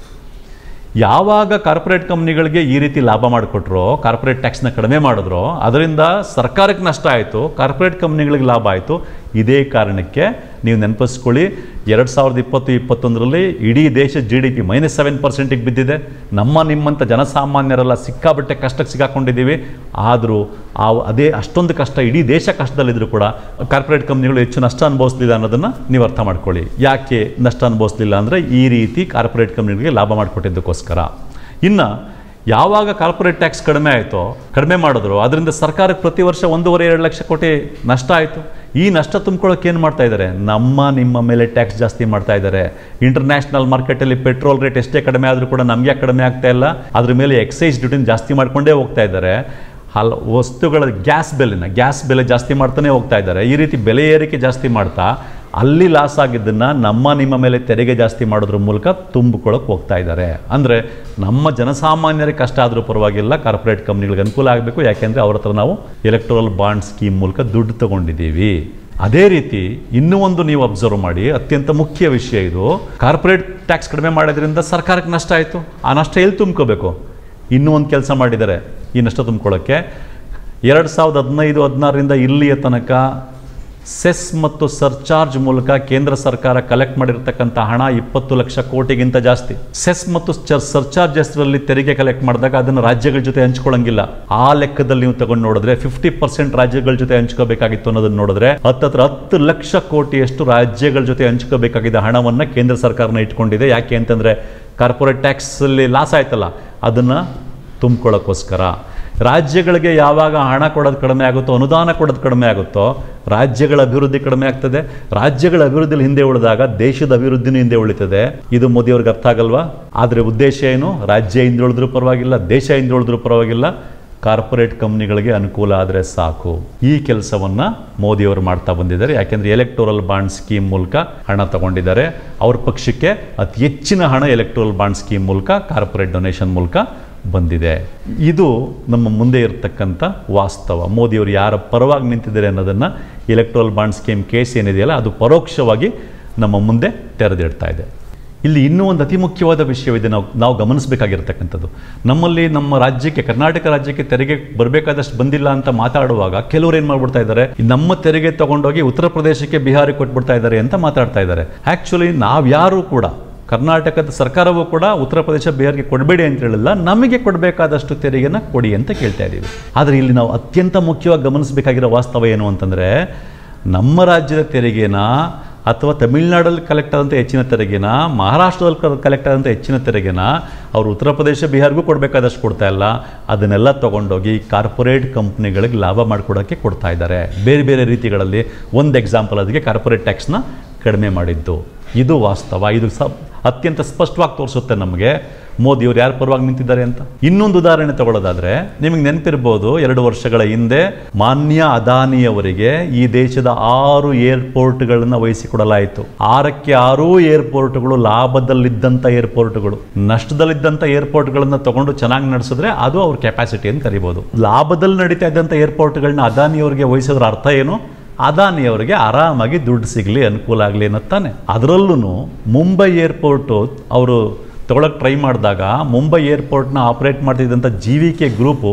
ಯಾವಾಗ ಕಾರ್ಪೊರೇಟ್ ಕಂಪ್ನಿಗಳಿಗೆ ಈ ರೀತಿ ಲಾಭ ಮಾಡಿಕೊಟ್ರೋ, ಕಾರ್ಪೊರೇಟ್ ಟ್ಯಾಕ್ಸ್ನ ಕಡಿಮೆ ಮಾಡಿದ್ರೋ, ಅದರಿಂದ ಸರ್ಕಾರಕ್ಕೆ ನಷ್ಟ ಆಯಿತು, ಕಾರ್ಪೊರೇಟ್ ಕಂಪ್ನಿಗಳಿಗೆ ಲಾಭ ಆಯಿತು. ಇದೇ ಕಾರಣಕ್ಕೆ ನೀವು ನೆನಪಿಸ್ಕೊಳ್ಳಿ, ಎರಡು ಸಾವಿರದ ಇಪ್ಪತ್ತು ಇಪ್ಪತ್ತೊಂದರಲ್ಲಿ ಇಡೀ ದೇಶದ G D P minus seven ಪರ್ಸೆಂಟಿಗೆ ಬಿದ್ದಿದೆ. ನಮ್ಮ ನಿಮ್ಮಂಥ ಜನಸಾಮಾನ್ಯರೆಲ್ಲ ಸಿಕ್ಕಾಬಟ್ಟೆ ಕಷ್ಟಕ್ಕೆ ಸಿಕ್ಕಾಕೊಂಡಿದ್ದೀವಿ. ಆದರೂ ಆ ಅದೇ ಅಷ್ಟೊಂದು ಕಷ್ಟ, ಇಡೀ ದೇಶ ಕಷ್ಟದಲ್ಲಿದ್ದರೂ ಕೂಡ ಕಾರ್ಪೊರೇಟ್ ಕಂಪ್ನಿಗಳು ಹೆಚ್ಚು ನಷ್ಟ ಅನುಭವಿಸಲಿಲ್ಲ ಅನ್ನೋದನ್ನು ನೀವು ಅರ್ಥ ಮಾಡ್ಕೊಳ್ಳಿ. ಯಾಕೆ ನಷ್ಟ ಅನುಭವಿಸಲಿಲ್ಲ ಅಂದರೆ ಈ ರೀತಿ ಕಾರ್ಪೊರೇಟ್ ಕಂಪ್ನಿಗಳಿಗೆ ಲಾಭ ಮಾಡಿಕೊಟ್ಟಿದ್ದಕ್ಕೋಸ್ಕರ. ಇನ್ನು ಯಾವಾಗ ಕಾರ್ಪೊರೇಟ್ ಟ್ಯಾಕ್ಸ್ ಕಡಿಮೆ ಆಯಿತೋ, ಕಡಿಮೆ ಮಾಡಿದ್ರು, ಅದರಿಂದ ಸರ್ಕಾರಕ್ಕೆ ಪ್ರತಿ ವರ್ಷ ಒಂದೂವರೆ ಎರಡು ಲಕ್ಷ ಕೋಟಿ ನಷ್ಟ ಆಯಿತು. ಈ ನಷ್ಟ ತುಂಬ್ಕೊಳ್ಳೋಕೆ ಏನು ಮಾಡ್ತಾ ಇದ್ದಾರೆ? ನಮ್ಮ ನಿಮ್ಮ ಮೇಲೆ ಟ್ಯಾಕ್ಸ್ ಜಾಸ್ತಿ ಮಾಡ್ತಾ ಇದ್ದಾರೆ. ಇಂಟರ್ನ್ಯಾಷನಲ್ ಮಾರ್ಕೆಟಲ್ಲಿ ಪೆಟ್ರೋಲ್ ರೇಟ್ ಎಷ್ಟೇ ಕಡಿಮೆ ಆದರೂ ಕೂಡ ನಮಗೆ ಕಡಿಮೆ ಆಗ್ತಾ ಇಲ್ಲ, ಅದ್ರ ಮೇಲೆ ಎಕ್ಸೈಸ್ ಡ್ಯೂಟಿನ ಜಾಸ್ತಿ ಮಾಡ್ಕೊಂಡೇ ಹೋಗ್ತಾ ಇದ್ದಾರೆ. ಹಲ ವಸ್ತುಗಳ ಗ್ಯಾಸ್ ಬೆಲೆನ ಗ್ಯಾಸ್ ಬೆಲೆ ಜಾಸ್ತಿ ಮಾಡ್ತಾನೆ ಹೋಗ್ತಾ ಇದ್ದಾರೆ. ಈ ರೀತಿ ಬೆಲೆ ಏರಿಕೆ ಜಾಸ್ತಿ ಮಾಡ್ತಾ ಅಲ್ಲಿ ಲಾಸ್ ಆಗಿದ್ದನ್ನು ನಮ್ಮ ನಿಮ್ಮ ಮೇಲೆ ತೆರಿಗೆ ಜಾಸ್ತಿ ಮಾಡೋದ್ರ ಮೂಲಕ ತುಂಬಿಕೊಳ್ಳೋಕೆ ಹೋಗ್ತಾ ಇದ್ದಾರೆ. ಅಂದರೆ ನಮ್ಮ ಜನಸಾಮಾನ್ಯರಿಗೆ ಕಷ್ಟ ಆದರೂ ಪರವಾಗಿಲ್ಲ, ಕಾರ್ಪೊರೇಟ್ ಕಂಪ್ನಿಗಳಿಗೆ ಅನುಕೂಲ ಆಗಬೇಕು. ಯಾಕೆಂದರೆ ಅವ್ರ ಹತ್ರ ನಾವು ಎಲೆಕ್ಟ್ರಲ್ ಬಾಂಡ್ ಸ್ಕೀಮ್ ಮೂಲಕ ದುಡ್ಡು ತಗೊಂಡಿದ್ದೀವಿ. ಅದೇ ರೀತಿ ಇನ್ನೂ ಒಂದು ನೀವು ಅಬ್ಸರ್ವ್ ಮಾಡಿ, ಅತ್ಯಂತ ಮುಖ್ಯ ವಿಷಯ ಇದು. ಕಾರ್ಪೊರೇಟ್ ಟ್ಯಾಕ್ಸ್ ಕಡಿಮೆ ಮಾಡೋದ್ರಿಂದ ಸರ್ಕಾರಕ್ಕೆ ನಷ್ಟ ಆಯಿತು. ಆ ನಷ್ಟ ಎಲ್ಲಿ ತುಂಬ್ಕೋಬೇಕು? ಇನ್ನೂ ಒಂದು ಕೆಲಸ ಮಾಡಿದ್ದಾರೆ ಈ ನಷ್ಟ ತುಂಬ್ಕೊಳ್ಳೋಕ್ಕೆ. ಎರಡು ಸಾವಿರದ ಹದಿನೈದು ಹದಿನಾರರಿಂದ ಇಲ್ಲಿಯ ತನಕ ಸೆಸ್ ಮತ್ತು ಸರ್ಚಾರ್ಜ್ ಮೂಲಕ ಕೇಂದ್ರ ಸರ್ಕಾರ ಕಲೆಕ್ಟ್ ಮಾಡಿರ್ತಕ್ಕಂಥ ಹಣ ಇಪ್ಪತ್ತು ಲಕ್ಷ ಕೋಟಿಗಿಂತ ಜಾಸ್ತಿ. ಸೆಸ್ ಮತ್ತು ಸರ್ಚಾರ್ಜ್ ಹೆಸರಲ್ಲಿ ತೆರಿಗೆ ಕಲೆಕ್ಟ್ ಮಾಡಿದಾಗ ಅದನ್ನು ರಾಜ್ಯಗಳ ಜೊತೆ ಹಂಚ್ಕೊಳ್ಳಂಗಿಲ್ಲ. ಆ ಲೆಕ್ಕದಲ್ಲಿ ನೀವು ತಗೊಂಡು ನೋಡಿದ್ರೆ ಫಿಫ್ಟಿ ಪರ್ಸೆಂಟ್ ರಾಜ್ಯಗಳ ಜೊತೆ ಹಂಚ್ಕೋಬೇಕಾಗಿತ್ತು ಅನ್ನೋದನ್ನ ನೋಡಿದ್ರೆ ಹತ್ತತ್ರ ಹತ್ತು ಲಕ್ಷ ಕೋಟಿಯಷ್ಟು ರಾಜ್ಯಗಳ ಜೊತೆ ಹಂಚ್ಕೋಬೇಕಾಗಿದ್ದ ಹಣವನ್ನು ಕೇಂದ್ರ ಸರ್ಕಾರನ ಇಟ್ಕೊಂಡಿದೆ. ಯಾಕೆ ಅಂತಂದರೆ ಕಾರ್ಪೊರೇಟ್ ಟ್ಯಾಕ್ಸಲ್ಲಿ ಲಾಸ್ ಆಯ್ತಲ್ಲ, ಅದನ್ನು ತುಂಬ್ಕೊಳ್ಳೋಕ್ಕೋಸ್ಕರ. ರಾಜ್ಯಗಳಿಗೆ ಯಾವಾಗ ಹಣ ಕೊಡೋದು ಕಡಿಮೆ ಆಗುತ್ತೋ, ಅನುದಾನ ಕೊಡೋದು ಕಡಿಮೆ ಆಗುತ್ತೋ, ರಾಜ್ಯಗಳ ಅಭಿವೃದ್ಧಿ ಕಡಿಮೆ ಆಗ್ತದೆ. ರಾಜ್ಯಗಳ ಅಭಿವೃದ್ಧಿಲಿ ಹಿಂದೆ ಉಳಿದಾಗ ದೇಶದ ಅಭಿವೃದ್ಧಿನೂ ಹಿಂದೆ ಉಳಿತದೆ. ಇದು ಮೋದಿಯವ್ರಿಗೆ ಅರ್ಥ ಆಗಲ್ವಾ? ಆದರೆ ಉದ್ದೇಶ ಏನು? ರಾಜ್ಯ ಹಿಂದೆ ಉಳಿದ್ರೂ ಪರವಾಗಿಲ್ಲ, ದೇಶ ಹಿಂದೆ ಉಳಿದ್ರೂ ಪರವಾಗಿಲ್ಲ, ಕಾರ್ಪೊರೇಟ್ ಕಂಪ್ನಿಗಳಿಗೆ ಅನುಕೂಲ ಆದರೆ ಸಾಕು. ಈ ಕೆಲಸವನ್ನು ಮೋದಿಯವರು ಮಾಡ್ತಾ ಬಂದಿದ್ದಾರೆ. ಯಾಕೆಂದರೆ ಎಲೆಕ್ಟೋರಲ್ ಬಾಂಡ್ ಸ್ಕೀಮ್ ಮೂಲಕ ಹಣ ತಗೊಂಡಿದ್ದಾರೆ. ಅವ್ರ ಪಕ್ಷಕ್ಕೆ ಅತಿ ಹೆಚ್ಚಿನ ಹಣ ಎಲೆಕ್ಟೋರಲ್ ಬಾಂಡ್ ಸ್ಕೀಮ್ ಮೂಲಕ, ಕಾರ್ಪೊರೇಟ್ ಡೊನೇಷನ್ ಮೂಲಕ ಬಂದಿದೆ. ಇದು ನಮ್ಮ ಮುಂದೆ ಇರತಕ್ಕಂಥ ವಾಸ್ತವ. ಮೋದಿಯವರು ಯಾರ ಪರವಾಗಿ ನಿಂತಿದ್ದಾರೆ ಅನ್ನೋದನ್ನು ಎಲೆಕ್ಟ್ರಲ್ ಬಾಂಡ್ ಸ್ಕೀಮ್ ಕೇಸ್ ಏನಿದೆಯಲ್ಲ ಅದು ಪರೋಕ್ಷವಾಗಿ ನಮ್ಮ ಮುಂದೆ ತೆರೆದಿಡ್ತಾ ಇದೆ. ಇಲ್ಲಿ ಇನ್ನೂ ಒಂದು ಅತಿ ಮುಖ್ಯವಾದ ವಿಷಯವಿದೆ, ನಾವು ನಾವು ಗಮನಿಸಬೇಕಾಗಿರ್ತಕ್ಕಂಥದ್ದು. ನಮ್ಮಲ್ಲಿ ನಮ್ಮ ರಾಜ್ಯಕ್ಕೆ, ಕರ್ನಾಟಕ ರಾಜ್ಯಕ್ಕೆ ತೆರಿಗೆ ಬರಬೇಕಾದಷ್ಟು ಬಂದಿಲ್ಲ ಅಂತ ಮಾತಾಡುವಾಗ ಕೆಲವರು ಏನು ಮಾಡ್ಬಿಡ್ತಾ ಇದ್ದಾರೆ, ನಮ್ಮ ತೆರಿಗೆ ತಗೊಂಡೋಗಿ ಉತ್ತರ ಪ್ರದೇಶಕ್ಕೆ, ಬಿಹಾರಿಗೆ ಕೊಟ್ಬಿಡ್ತಾ ಇದ್ದಾರೆ ಅಂತ ಮಾತಾಡ್ತಾ ಇದ್ದಾರೆ. ಆ್ಯಕ್ಚುಲಿ ನಾವ್ಯಾರೂ ಕೂಡ, ಕರ್ನಾಟಕದ ಸರ್ಕಾರವೂ ಕೂಡ ಉತ್ತರ ಪ್ರದೇಶ, ಬಿಹಾರ್ಗೆ ಕೊಡಬೇಡಿ ಅಂತ ಹೇಳಿಲ್ಲ, ನಮಗೆ ಕೊಡಬೇಕಾದಷ್ಟು ತೆರಿಗೆನ ಕೊಡಿ ಅಂತ ಕೇಳ್ತಾ ಇದ್ದೀವಿ. ಆದರೆ ಇಲ್ಲಿ ನಾವು ಅತ್ಯಂತ ಮುಖ್ಯವಾಗಿ ಗಮನಿಸಬೇಕಾಗಿರೋ ವಾಸ್ತವ ಏನು ಅಂತಂದರೆ, ನಮ್ಮ ರಾಜ್ಯದ ತೆರಿಗೆನ ಅಥವಾ ತಮಿಳುನಾಡಲ್ಲಿ ಕಲೆಕ್ಟ್ ಆದಂಥ ಹೆಚ್ಚಿನ ತೆರಿಗೆನ, ಮಹಾರಾಷ್ಟ್ರದಲ್ಲಿ ಕಲೆಕ್ಟ್ ಆದಂಥ ಹೆಚ್ಚಿನ ತೆರಿಗೆನ ಅವರು ಉತ್ತರ ಪ್ರದೇಶ, ಬಿಹಾರ್ಗೂ ಕೊಡಬೇಕಾದಷ್ಟು ಕೊಡ್ತಾ ಇಲ್ಲ. ಅದನ್ನೆಲ್ಲ ತೊಗೊಂಡೋಗಿ ಕಾರ್ಪೊರೇಟ್ ಕಂಪ್ನಿಗಳಿಗೆ ಲಾಭ ಮಾಡಿಕೊಡೋಕ್ಕೆ ಕೊಡ್ತಾ ಇದ್ದಾರೆ ಬೇರೆ ಬೇರೆ ರೀತಿಗಳಲ್ಲಿ. ಒಂದು ಎಕ್ಸಾಂಪಲ್ ಅದಕ್ಕೆ ಕಾರ್ಪೊರೇಟ್ ಟ್ಯಾಕ್ಸ್ನ ಕಡಿಮೆ ಮಾಡಿದ್ದು. ಇದು ವಾಸ್ತವ. ಇದು ಸ ಅತ್ಯಂತ ಸ್ಪಷ್ಟವಾಗಿ ತೋರಿಸುತ್ತೆ ನಮಗೆ ಮೋದಿಯವರು ಯಾರ ಪರವಾಗಿ ನಿಂತಿದ್ದಾರೆ ಅಂತ. ಇನ್ನೊಂದು ಉದಾಹರಣೆ ತಗೊಳ್ಳೋದಾದರೆ, ನಿಮಗೆ ನೆನಪಿರ್ಬೋದು, ಎರಡು ವರ್ಷಗಳ ಹಿಂದೆ ಮಾನ್ಯ ಅದಾನಿಯವರಿಗೆ ಈ ದೇಶದ ಆರು ಏರ್ಪೋರ್ಟ್ಗಳನ್ನು ವಹಿಸಿಕೊಡಲಾಯಿತು. ಆರಕ್ಕೆ ಆರೂ ಏರ್ಪೋರ್ಟ್ಗಳು ಲಾಭದಲ್ಲಿದ್ದಂಥ ಏರ್ಪೋರ್ಟ್ಗಳು. ನಷ್ಟದಲ್ಲಿದ್ದಂಥ ಏರ್ಪೋರ್ಟ್ಗಳನ್ನು ತಗೊಂಡು ಚೆನ್ನಾಗಿ ನಡೆಸಿದ್ರೆ ಅದು ಅವ್ರ ಕೆಪಾಸಿಟಿ ಅಂತ ಕರಿಬೋದು. ಲಾಭದಲ್ಲಿ ನಡೀತಾ ಇದ್ದಂಥ ಏರ್ಪೋರ್ಟ್ಗಳನ್ನ ಅದಾನಿಯವರಿಗೆ ವಹಿಸೋದ್ರ ಅರ್ಥ ಏನು? ಅದಾನಿಯವರಿಗೆ ಆರಾಮಾಗಿ ದುಡ್ಡು ಸಿಗಲಿ, ಅನುಕೂಲ ಆಗಲಿ ಅನ್ನತ್ತಾನೆ. ಅದರಲ್ಲೂ ಮುಂಬೈ ಏರ್ಪೋರ್ಟು ಅವರು ತಗೊಳಕ್ಕೆ ಟ್ರೈ ಮಾಡಿದಾಗ, ಮುಂಬೈ ಏರ್ಪೋರ್ಟ್ನ ಆಪ್ರೇಟ್ ಮಾಡ್ತಿದ್ದಂಥ ಜಿ ವಿ ಕೆ ಗ್ರೂಪು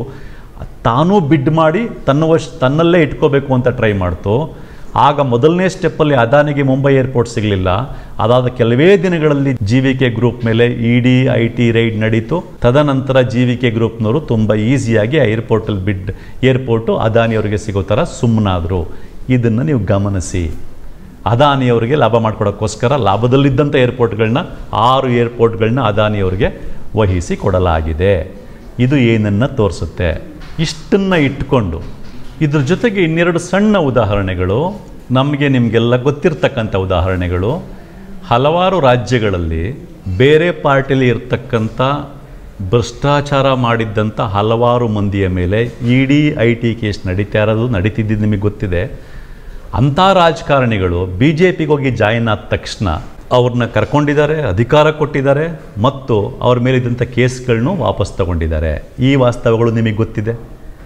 ತಾನೂ ಬಿಡ್ ಮಾಡಿ ತನ್ನ ವಶ ತನ್ನಲ್ಲೇ ಇಟ್ಕೋಬೇಕು ಅಂತ ಟ್ರೈ ಮಾಡ್ತು. ಆಗ ಮೊದಲನೇ ಸ್ಟೆಪ್ಪಲ್ಲಿ ಅದಾನಿಗೆ ಮುಂಬೈ ಏರ್ಪೋರ್ಟ್ ಸಿಗಲಿಲ್ಲ. ಅದಾದ ಕೆಲವೇ ದಿನಗಳಲ್ಲಿ ಜಿ ವಿ ಕೆ ಗ್ರೂಪ್ ಮೇಲೆ E D I T raid ನಡೀತು. ತದನಂತರ ಜಿ ವಿ ಕೆ ಗ್ರೂಪ್ನವರು ತುಂಬ ಈಸಿಯಾಗಿ ಆ ಏರ್ಪೋರ್ಟಲ್ಲಿ ಬಿಡ್ ಏರ್ಪೋರ್ಟು ಅದಾನಿಯವರಿಗೆ ಸಿಗೋ ಥರ ಸುಮ್ಮನಾದರು. ಇದನ್ನು ನೀವು ಗಮನಿಸಿ. ಅದಾನಿಯವರಿಗೆ ಲಾಭ ಮಾಡಿಕೊಡೋಕ್ಕೋಸ್ಕರ ಲಾಭದಲ್ಲಿದ್ದಂಥ ಏರ್ಪೋರ್ಟ್ಗಳನ್ನ, ಆರು ಏರ್ಪೋರ್ಟ್ಗಳನ್ನ ಅದಾನಿಯವರಿಗೆ ವಹಿಸಿ ಕೊಡಲಾಗಿದೆ. ಇದು ಏನನ್ನು ತೋರಿಸುತ್ತೆ? ಇಷ್ಟನ್ನು ಇಟ್ಕೊಂಡು ಇದ್ರ ಜೊತೆಗೆ ಇನ್ನೆರಡು ಸಣ್ಣ ಉದಾಹರಣೆಗಳು ನಮಗೆ ನಿಮಗೆಲ್ಲ ಗೊತ್ತಿರ್ತಕ್ಕಂಥ ಉದಾಹರಣೆಗಳು. ಹಲವಾರು ರಾಜ್ಯಗಳಲ್ಲಿ ಬೇರೆ ಪಾರ್ಟಿಲಿ ಇರ್ತಕ್ಕಂಥ ಭ್ರಷ್ಟಾಚಾರ ಮಾಡಿದ್ದಂಥ ಹಲವಾರು ಮಂದಿಯ ಮೇಲೆ E D I T case ನಡೀತಾ ಇರೋದು ನಡೀತಿದ್ದು ನಿಮಗೆ ಗೊತ್ತಿದೆ. ಅಂಥ ರಾಜಕಾರಣಿಗಳು ಬಿ ಜೆ ಪಿಗೆ ಹೋಗಿ ಜಾಯಿನ್ ಆದ ತಕ್ಷಣ ಅವ್ರನ್ನ ಕರ್ಕೊಂಡಿದ್ದಾರೆ, ಅಧಿಕಾರ ಕೊಟ್ಟಿದ್ದಾರೆ ಮತ್ತು ಅವ್ರ ಮೇಲಿದ್ದಂಥ ಕೇಸ್ಗಳನ್ನೂ ವಾಪಸ್ ತಗೊಂಡಿದ್ದಾರೆ. ಈ ವಾಸ್ತವಗಳು ನಿಮಗೆ ಗೊತ್ತಿದೆ.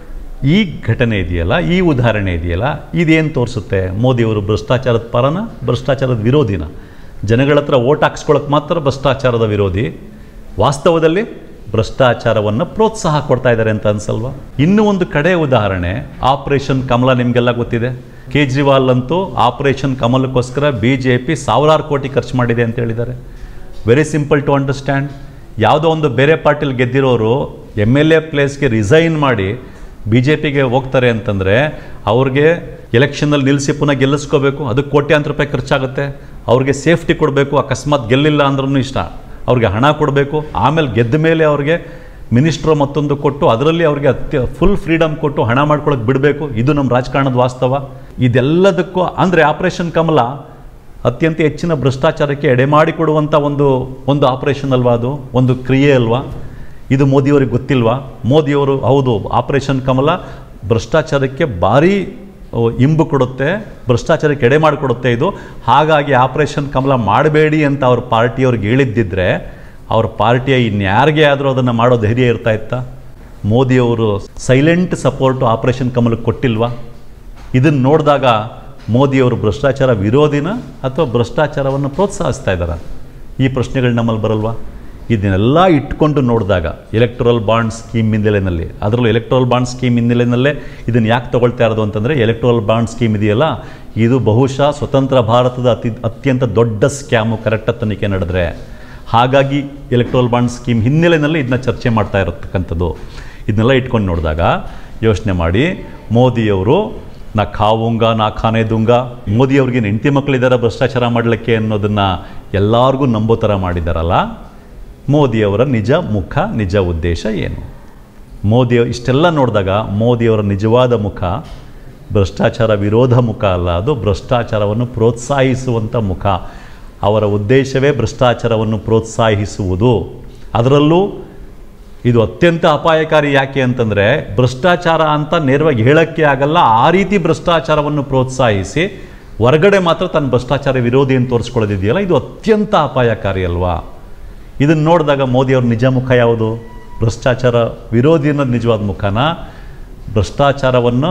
ಈ ಘಟನೆ ಇದೆಯಲ್ಲ, ಈ ಉದಾಹರಣೆ ಇದೆಯಲ್ಲ, ಇದೇನು ತೋರಿಸುತ್ತೆ? ಮೋದಿಯವರು ಭ್ರಷ್ಟಾಚಾರದ ಪರನ, ಭ್ರಷ್ಟಾಚಾರದ ವಿರೋಧಿನ? ಜನಗಳ ಹತ್ರ ಓಟ್ ಹಾಕ್ಸ್ಕೊಳ್ಳೋಕೆ ಮಾತ್ರ ಭ್ರಷ್ಟಾಚಾರದ ವಿರೋಧಿ, ವಾಸ್ತವದಲ್ಲಿ ಭ್ರಷ್ಟಾಚಾರವನ್ನು ಪ್ರೋತ್ಸಾಹ ಕೊಡ್ತಾ ಇದ್ದಾರೆ ಅಂತ ಅನ್ಸಲ್ವಾ? ಇನ್ನೂ ಒಂದು ಕಡೆ ಉದಾಹರಣೆ, ಆಪರೇಷನ್ ಕಮಲ ನಿಮಗೆಲ್ಲ ಗೊತ್ತಿದೆ. ಕೇಜ್ರಿವಾಲ್ ಅಂತೂ ಆಪರೇಷನ್ ಕಮಲಕ್ಕೋಸ್ಕರ ಬಿ ಜೆ ಪಿ ಸಾವಿರಾರು ಕೋಟಿ ಖರ್ಚು ಮಾಡಿದೆ ಅಂತ ಹೇಳಿದ್ದಾರೆ. Very simple to understand. ಯಾವುದೋ ಒಂದು ಬೇರೆ ಪಾರ್ಟಿಲಿ ಗೆದ್ದಿರೋರು ಎಮ್ ಎಲ್ ಎ ಪ್ಲೇಸ್ಗೆ ರಿಸೈನ್ ಮಾಡಿ ಬಿ ಜೆ ಪಿಗೆ ಹೋಗ್ತಾರೆ ಅಂತಂದರೆ ಅವ್ರಿಗೆ ಎಲೆಕ್ಷನ್ನಲ್ಲಿ ನಿಲ್ಲಿಸಿ ಪುನಃ ಗೆಲ್ಲಿಸ್ಕೋಬೇಕು, ಅದಕ್ಕೆ ಕೋಟ್ಯಾಂತರ ರೂಪಾಯಿ ಖರ್ಚಾಗುತ್ತೆ. ಅವ್ರಿಗೆ ಸೇಫ್ಟಿ ಕೊಡಬೇಕು, ಅಕಸ್ಮಾತ್ ಗೆಲ್ಲಿಲ್ಲ ಅಂದ್ರೂ ಇಷ್ಟ ಅವ್ರಿಗೆ ಹಣ ಕೊಡಬೇಕು. ಆಮೇಲೆ ಗೆದ್ದ ಮೇಲೆ ಅವ್ರಿಗೆ ಮಿನಿಸ್ಟ್ರು ಮತ್ತೊಂದು ಕೊಟ್ಟು ಅದರಲ್ಲಿ ಅವ್ರಿಗೆ ಅತ್ಯ ಫುಲ್ ಫ್ರೀಡಮ್ ಕೊಟ್ಟು ಹಣ ಮಾಡ್ಕೊಳ್ಳೋಕೆ ಬಿಡಬೇಕು. ಇದು ನಮ್ಮ ರಾಜಕಾರಣದ ವಾಸ್ತವ. ಇದೆಲ್ಲದಕ್ಕೂ ಅಂದರೆ ಆಪರೇಷನ್ ಕಮಲ ಅತ್ಯಂತ ಹೆಚ್ಚಿನ ಭ್ರಷ್ಟಾಚಾರಕ್ಕೆ ಎಡೆ ಮಾಡಿಕೊಡುವಂಥ ಒಂದು ಒಂದು ಆಪರೇಷನ್ ಅಲ್ವಾ, ಅದು ಒಂದು ಕ್ರಿಯೆ ಅಲ್ವಾ? ಇದು ಮೋದಿಯವರಿಗೆ ಗೊತ್ತಿಲ್ವಾ? ಮೋದಿಯವರು ಹೌದು ಆಪರೇಷನ್ ಕಮಲ ಭ್ರಷ್ಟಾಚಾರಕ್ಕೆ ಭಾರಿ ಇಂಬು ಕೊಡುತ್ತೆ, ಭ್ರಷ್ಟಾಚಾರಕ್ಕೆ ಎಡೆ ಮಾಡಿಕೊಡುತ್ತೆ ಇದು, ಹಾಗಾಗಿ ಆಪರೇಷನ್ ಕಮಲ ಮಾಡಬೇಡಿ ಅಂತ ಅವ್ರ ಪಾರ್ಟಿಯವ್ರಿಗೆ ಹೇಳಿದ್ದಿದ್ರೆ ಅವ್ರ ಪಾರ್ಟಿಯ ಇನ್ಯಾರಿಗೆ ಆದರೂ ಅದನ್ನು ಮಾಡೋ ಧೈರ್ಯ ಇರ್ತಾ ಇತ್ತಾ? ಮೋದಿಯವರು ಸೈಲೆಂಟ್ ಸಪೋರ್ಟು ಆಪರೇಷನ್ ಕಮಲಕ್ಕೆ ಕೊಟ್ಟಿಲ್ವಾ? ಇದನ್ನು ನೋಡಿದಾಗ ಮೋದಿಯವರು ಭ್ರಷ್ಟಾಚಾರ ವಿರೋಧಿನ ಅಥವಾ ಭ್ರಷ್ಟಾಚಾರವನ್ನು ಪ್ರೋತ್ಸಾಹಿಸ್ತಾ ಇದ್ದಾರಾ? ಈ ಪ್ರಶ್ನೆಗಳು ನಮ್ಮಲ್ಲಿ ಬರಲ್ವಾ? ಇದನ್ನೆಲ್ಲ ಇಟ್ಕೊಂಡು ನೋಡಿದಾಗ ಎಲೆಕ್ಟ್ರಲ್ ಬಾಂಡ್ ಸ್ಕೀಮ್ ಹಿನ್ನೆಲೆಯಲ್ಲಿ, ಅದರಲ್ಲೂ ಎಲೆಕ್ಟ್ರಲ್ ಬಾಂಡ್ ಸ್ಕೀಮ್ ಹಿನ್ನೆಲೆಯಲ್ಲೇ ಇದನ್ನು ಯಾಕೆ ತೊಗೊಳ್ತಾ ಇರೋದು ಅಂತಂದರೆ, ಎಲೆಕ್ಟ್ರಲ್ ಬಾಂಡ್ ಸ್ಕೀಮ್ ಇದೆಯಲ್ಲ, ಇದು ಬಹುಶಃ ಸ್ವತಂತ್ರ ಭಾರತದ ಅತಿ ಅತ್ಯಂತ ದೊಡ್ಡ ಸ್ಕ್ಯಾಮು ಕರೆಕ್ಟಾಗಿ ತನಿಖೆ ನಡೆದ್ರೆ. ಹಾಗಾಗಿ ಎಲೆಕ್ಟ್ರಲ್ ಬಾಂಡ್ ಸ್ಕೀಮ್ ಹಿನ್ನೆಲೆಯಲ್ಲಿ ಇದನ್ನ ಚರ್ಚೆ ಮಾಡ್ತಾ ಇರತಕ್ಕಂಥದ್ದು. ಇದನ್ನೆಲ್ಲ ಇಟ್ಕೊಂಡು ನೋಡಿದಾಗ ಯೋಚನೆ ಮಾಡಿ, ಮೋದಿಯವರು ನಾ ಖಾವುಂಗ ನಾ ಖಾನೆ ದುಂಗ, ಮೋದಿಯವ್ರಿಗೆ ಹೆಂಡತಿ ಮಕ್ಕಳಿದ್ದಾರೆ ಭ್ರಷ್ಟಾಚಾರ ಮಾಡಲಿಕ್ಕೆ ಅನ್ನೋದನ್ನು ಎಲ್ಲರಿಗೂ ನಂಬೋ ಥರ ಮಾಡಿದ್ದಾರಲ್ಲ. ಮೋದಿಯವರ ನಿಜ ಮುಖ, ನಿಜ ಉದ್ದೇಶ ಏನು? ಮೋದಿ ಇಷ್ಟೆಲ್ಲ ನೋಡಿದಾಗ ಮೋದಿಯವರ ನಿಜವಾದ ಮುಖ ಭ್ರಷ್ಟಾಚಾರ ವಿರೋಧ ಮುಖ ಅಲ್ಲ, ಅದು ಭ್ರಷ್ಟಾಚಾರವನ್ನು ಪ್ರೋತ್ಸಾಹಿಸುವಂಥ ಮುಖ. ಅವರ ಉದ್ದೇಶವೇ ಭ್ರಷ್ಟಾಚಾರವನ್ನು ಪ್ರೋತ್ಸಾಹಿಸುವುದು. ಅದರಲ್ಲೂ ಇದು ಅತ್ಯಂತ ಅಪಾಯಕಾರಿ. ಯಾಕೆ ಅಂತಂದರೆ ಭ್ರಷ್ಟಾಚಾರ ಅಂತ ನೇರವಾಗಿ ಹೇಳೋಕ್ಕೆ ಆಗಲ್ಲ, ಆ ರೀತಿ ಭ್ರಷ್ಟಾಚಾರವನ್ನು ಪ್ರೋತ್ಸಾಹಿಸಿ ಹೊರಗಡೆ ಮಾತ್ರ ತನ್ನ ಭ್ರಷ್ಟಾಚಾರ ವಿರೋಧಿ ಅಂತ ತೋರಿಸ್ಕೊಳ್ಳೋದಿದೆಯಲ್ಲ, ಇದು ಅತ್ಯಂತ ಅಪಾಯಕಾರಿ ಅಲ್ವಾ? ಇದನ್ನು ನೋಡಿದಾಗ ಮೋದಿಯವ್ರ ನಿಜ ಮುಖ ಯಾವುದು? ಭ್ರಷ್ಟಾಚಾರ ವಿರೋಧಿ ಅನ್ನೋದು ನಿಜವಾದ ಮುಖನ, ಭ್ರಷ್ಟಾಚಾರವನ್ನು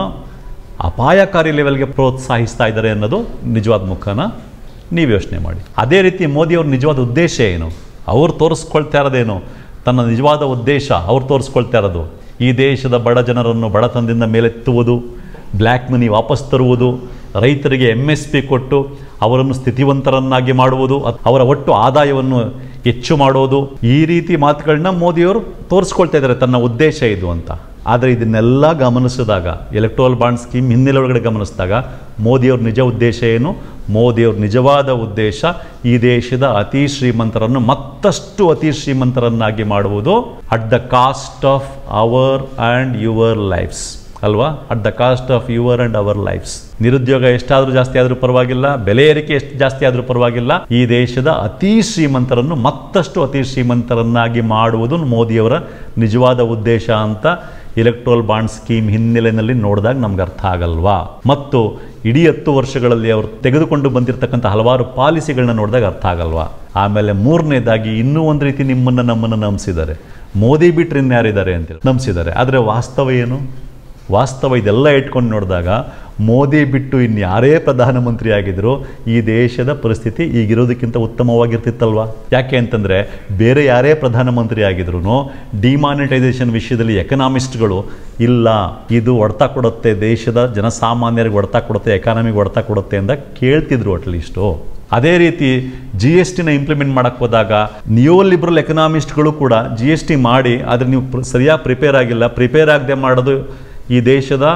ಅಪಾಯಕಾರಿ ಲೆವೆಲ್ಗೆ ಪ್ರೋತ್ಸಾಹಿಸ್ತಾ ಇದ್ದಾರೆ ಅನ್ನೋದು ನಿಜವಾದ ಮುಖನ? ನೀವು ಯೋಚನೆ ಮಾಡಿ. ಅದೇ ರೀತಿ ಮೋದಿಯವ್ರ ನಿಜವಾದ ಉದ್ದೇಶ ಏನು? ಅವ್ರು ತೋರಿಸ್ಕೊಳ್ತಾ ಇರೋದೇನು? ತನ್ನ ನಿಜವಾದ ಉದ್ದೇಶ ಅವ್ರು ತೋರಿಸ್ಕೊಳ್ತಾ ಇರೋದು ಈ ದೇಶದ ಬಡ ಜನರನ್ನು ಬಡತನದಿಂದ ಮೇಲೆತ್ತುವುದು, ಬ್ಲ್ಯಾಕ್ ಮನಿ ವಾಪಸ್ ತರುವುದು, ರೈತರಿಗೆ ಎಮ್ ಎಸ್ ಪಿ ಕೊಟ್ಟು ಅವರನ್ನು ಸ್ಥಿತಿವಂತರನ್ನಾಗಿ ಮಾಡುವುದು, ಅವರ ಒಟ್ಟು ಆದಾಯವನ್ನು ಹೆಚ್ಚು ಮಾಡೋದು, ಈ ರೀತಿ ಮಾತುಗಳನ್ನ ಮೋದಿಯವರು ತೋರಿಸ್ಕೊಳ್ತಾ ಇದ್ದಾರೆ ತನ್ನ ಉದ್ದೇಶ ಇದು ಅಂತ. ಆದರೆ ಇದನ್ನೆಲ್ಲ ಗಮನಿಸಿದಾಗ, ಎಲೆಕ್ಟ್ರಲ್ ಬಾಂಡ್ ಸ್ಕೀಮ್ ಹಿನ್ನೆಲೆ ಒಳಗಡೆ ಗಮನಿಸಿದಾಗ ಮೋದಿಯವ್ರ ನಿಜ ಉದ್ದೇಶ ಏನು? ಮೋದಿಯವ್ರ ನಿಜವಾದ ಉದ್ದೇಶ ಈ ದೇಶದ ಅತಿ ಶ್ರೀಮಂತರನ್ನು ಮತ್ತಷ್ಟು ಅತಿ ಶ್ರೀಮಂತರನ್ನಾಗಿ ಮಾಡುವುದು, at the cost of our and your lifes ಅಲ್ವಾ? At the cost of your and our lifes. ನಿರುದ್ಯೋಗ ಎಷ್ಟಾದರೂ ಜಾಸ್ತಿ ಆದರೂ ಪರವಾಗಿಲ್ಲ, ಬೆಲೆ ಏರಿಕೆ ಎಷ್ಟು ಜಾಸ್ತಿ ಆದರೂ ಪರವಾಗಿಲ್ಲ, ಈ ದೇಶದ ಅತಿ ಶ್ರೀಮಂತರನ್ನು ಮತ್ತಷ್ಟು ಅತಿ ಶ್ರೀಮಂತರನ್ನಾಗಿ ಮಾಡುವುದು ಮೋದಿಯವರ ನಿಜವಾದ ಉದ್ದೇಶ ಅಂತ ಎಲೆಕ್ಟ್ರಲ್ ಬಾಂಡ್ ಸ್ಕೀಮ್ ಹಿನ್ನೆಲೆಯಲ್ಲಿ ನೋಡಿದಾಗ ನಮ್ಗೆ ಅರ್ಥ ಆಗಲ್ವಾ? ಮತ್ತು ಇಡೀ ಹತ್ತು ವರ್ಷಗಳಲ್ಲಿ ಅವರು ತೆಗೆದುಕೊಂಡು ಬಂದಿರತಕ್ಕಂಥ ಹಲವಾರು ಪಾಲಿಸಿಗಳನ್ನ ನೋಡಿದಾಗ ಅರ್ಥ ಆಗಲ್ವಾ? ಆಮೇಲೆ ಮೂರನೇದಾಗಿ ಇನ್ನೂ ಒಂದು ರೀತಿ ನಿಮ್ಮನ್ನು ನಮ್ಮನ್ನು ನಂಬಿಸಿದ್ದಾರೆ. ಮೋದಿ ಬಿಟ್ಟರೆ ಇನ್ಯಾರಿದ್ದಾರೆ ಅಂತೇಳಿ ನಂಬಿಸಿದ್ದಾರೆ. ಆದರೆ ವಾಸ್ತವ ಏನು? ವಾಸ್ತವ ಇದೆಲ್ಲ ಇಟ್ಕೊಂಡು ನೋಡಿದಾಗ ಮೋದಿ ಬಿಟ್ಟು ಇನ್ಯಾರೇ ಪ್ರಧಾನಮಂತ್ರಿ ಆಗಿದ್ರು ಈ ದೇಶದ ಪರಿಸ್ಥಿತಿ ಈಗಿರೋದಕ್ಕಿಂತ ಉತ್ತಮವಾಗಿರ್ತಿತ್ತಲ್ವ? ಯಾಕೆ ಅಂತಂದರೆ ಬೇರೆ ಯಾರೇ ಪ್ರಧಾನಮಂತ್ರಿ ಆಗಿದ್ರು ಡಿಮಾನಿಟೈಸೇಷನ್ ವಿಷಯದಲ್ಲಿ ಎಕನಾಮಿಸ್ಟ್ಗಳು ಇಲ್ಲ, ಇದು ಹೊಡ್ತಾ ಕೊಡುತ್ತೆ, ದೇಶದ ಜನಸಾಮಾನ್ಯರಿಗೆ ಹೊಡ್ತಾ ಕೊಡುತ್ತೆ, ಎಕಾನಮಿಗೆ ಹೊಡ್ತಾ ಕೊಡುತ್ತೆ ಅಂತ ಕೇಳ್ತಿದ್ರು ಅಟ್ಲೀಸ್ಟು. ಅದೇ ರೀತಿ ಜಿ ಎಸ್ ಟಿನ ಇಂಪ್ಲಿಮೆಂಟ್ ಮಾಡೋಕ್ಕೆ ಹೋದಾಗ ನಿಯೋ ಲಿಬ್ರಲ್ ಎಕನಾಮಿಸ್ಟ್ಗಳು ಕೂಡ ಜಿ ಎಸ್ ಟಿ ಮಾಡಿ ಆದರೆ ನೀವು ಸರಿಯಾಗಿ ಪ್ರಿಪೇರ್ ಆಗಿಲ್ಲ, ಪ್ರಿಪೇರ್ ಆಗದೆ ಮಾಡೋದು ಈ ದೇಶದ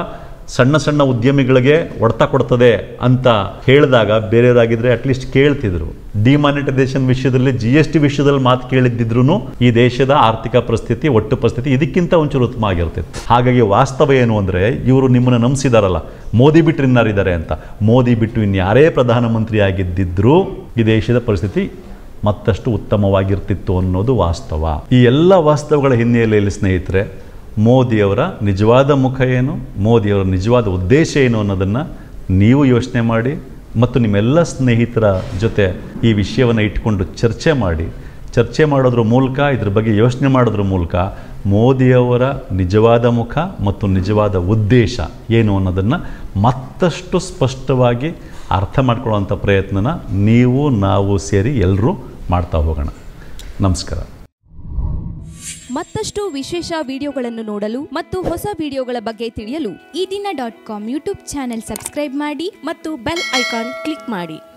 ಸಣ್ಣ ಸಣ್ಣ ಉದ್ಯಮಿಗಳಿಗೆ ಹೊಡೆತ ಕೊಡ್ತದೆ ಅಂತ ಹೇಳಿದಾಗ ಬೇರೆಯವರಾಗಿದ್ದರೆ ಅಟ್ಲೀಸ್ಟ್ ಕೇಳ್ತಿದ್ರು. ಡಿಮಾನಿಟೈಸೇಷನ್ ವಿಷಯದಲ್ಲಿ, ಜಿ ಎಸ್ ಟಿ ವಿಷಯದಲ್ಲಿ ಮಾತು ಕೇಳಿದ್ದಿದ್ರು ಈ ದೇಶದ ಆರ್ಥಿಕ ಪರಿಸ್ಥಿತಿ, ಒಟ್ಟು ಪರಿಸ್ಥಿತಿ ಇದಕ್ಕಿಂತ ಒಂಚೂರು ಉತ್ತಮ ಆಗಿರ್ತಿತ್ತು. ಹಾಗಾಗಿ ವಾಸ್ತವ ಏನು ಅಂದರೆ, ಇವರು ನಿಮ್ಮನ್ನು ನಂಬಿಸಿದಾರಲ್ಲ, ಮೋದಿ ಬಿಟ್ಟರು ಇನ್ನಾರಿದ್ದಾರೆ ಅಂತ. ಮೋದಿ ಬಿಟ್ಟು ಇನ್ಯಾರೇ ಪ್ರಧಾನಮಂತ್ರಿ ಆಗಿದ್ದಿದ್ರೂ ಈ ದೇಶದ ಪರಿಸ್ಥಿತಿ ಮತ್ತಷ್ಟು ಉತ್ತಮವಾಗಿರ್ತಿತ್ತು ಅನ್ನೋದು ವಾಸ್ತವ. ಈ ಎಲ್ಲ ವಾಸ್ತವಗಳ ಹಿನ್ನೆಲೆಯಲ್ಲಿ ಸ್ನೇಹಿತರೆ, ಮೋದಿಯವರ ನಿಜವಾದ ಮುಖ ಏನು, ಮೋದಿಯವರ ನಿಜವಾದ ಉದ್ದೇಶ ಏನು ಅನ್ನೋದನ್ನು ನೀವು ಯೋಚನೆ ಮಾಡಿ ಮತ್ತು ನಿಮ್ಮೆಲ್ಲ ಸ್ನೇಹಿತರ ಜೊತೆ ಈ ವಿಷಯವನ್ನು ಇಟ್ಕೊಂಡು ಚರ್ಚೆ ಮಾಡಿ. ಚರ್ಚೆ ಮಾಡೋದ್ರ ಮೂಲಕ, ಇದ್ರ ಬಗ್ಗೆ ಯೋಚನೆ ಮಾಡೋದ್ರ ಮೂಲಕ ಮೋದಿಯವರ ನಿಜವಾದ ಮುಖ ಮತ್ತು ನಿಜವಾದ ಉದ್ದೇಶ ಏನು ಅನ್ನೋದನ್ನು ಮತ್ತಷ್ಟು ಸ್ಪಷ್ಟವಾಗಿ ಅರ್ಥ ಮಾಡ್ಕೊಳ್ಳೋವಂಥ ಪ್ರಯತ್ನನ ನೀವು ನಾವು ಸೇರಿ ಎಲ್ಲರೂ ಮಾಡ್ತಾ ಹೋಗೋಣ. ನಮಸ್ಕಾರ. ಮತ್ತಷ್ಟು ವಿಶೇಷ ವಿಡಿಯೋಗಳನ್ನು ನೋಡಲು ಮತ್ತು ಹೊಸ ವಿಡಿಯೋಗಳ ಬಗ್ಗೆ ತಿಳಿಯಲು Eedina dot com YouTube channel subscribe ಮಾಡಿ ಮತ್ತು ಬೆಲ್ ಐಕಾನ್ ಕ್ಲಿಕ್ ಮಾಡಿ.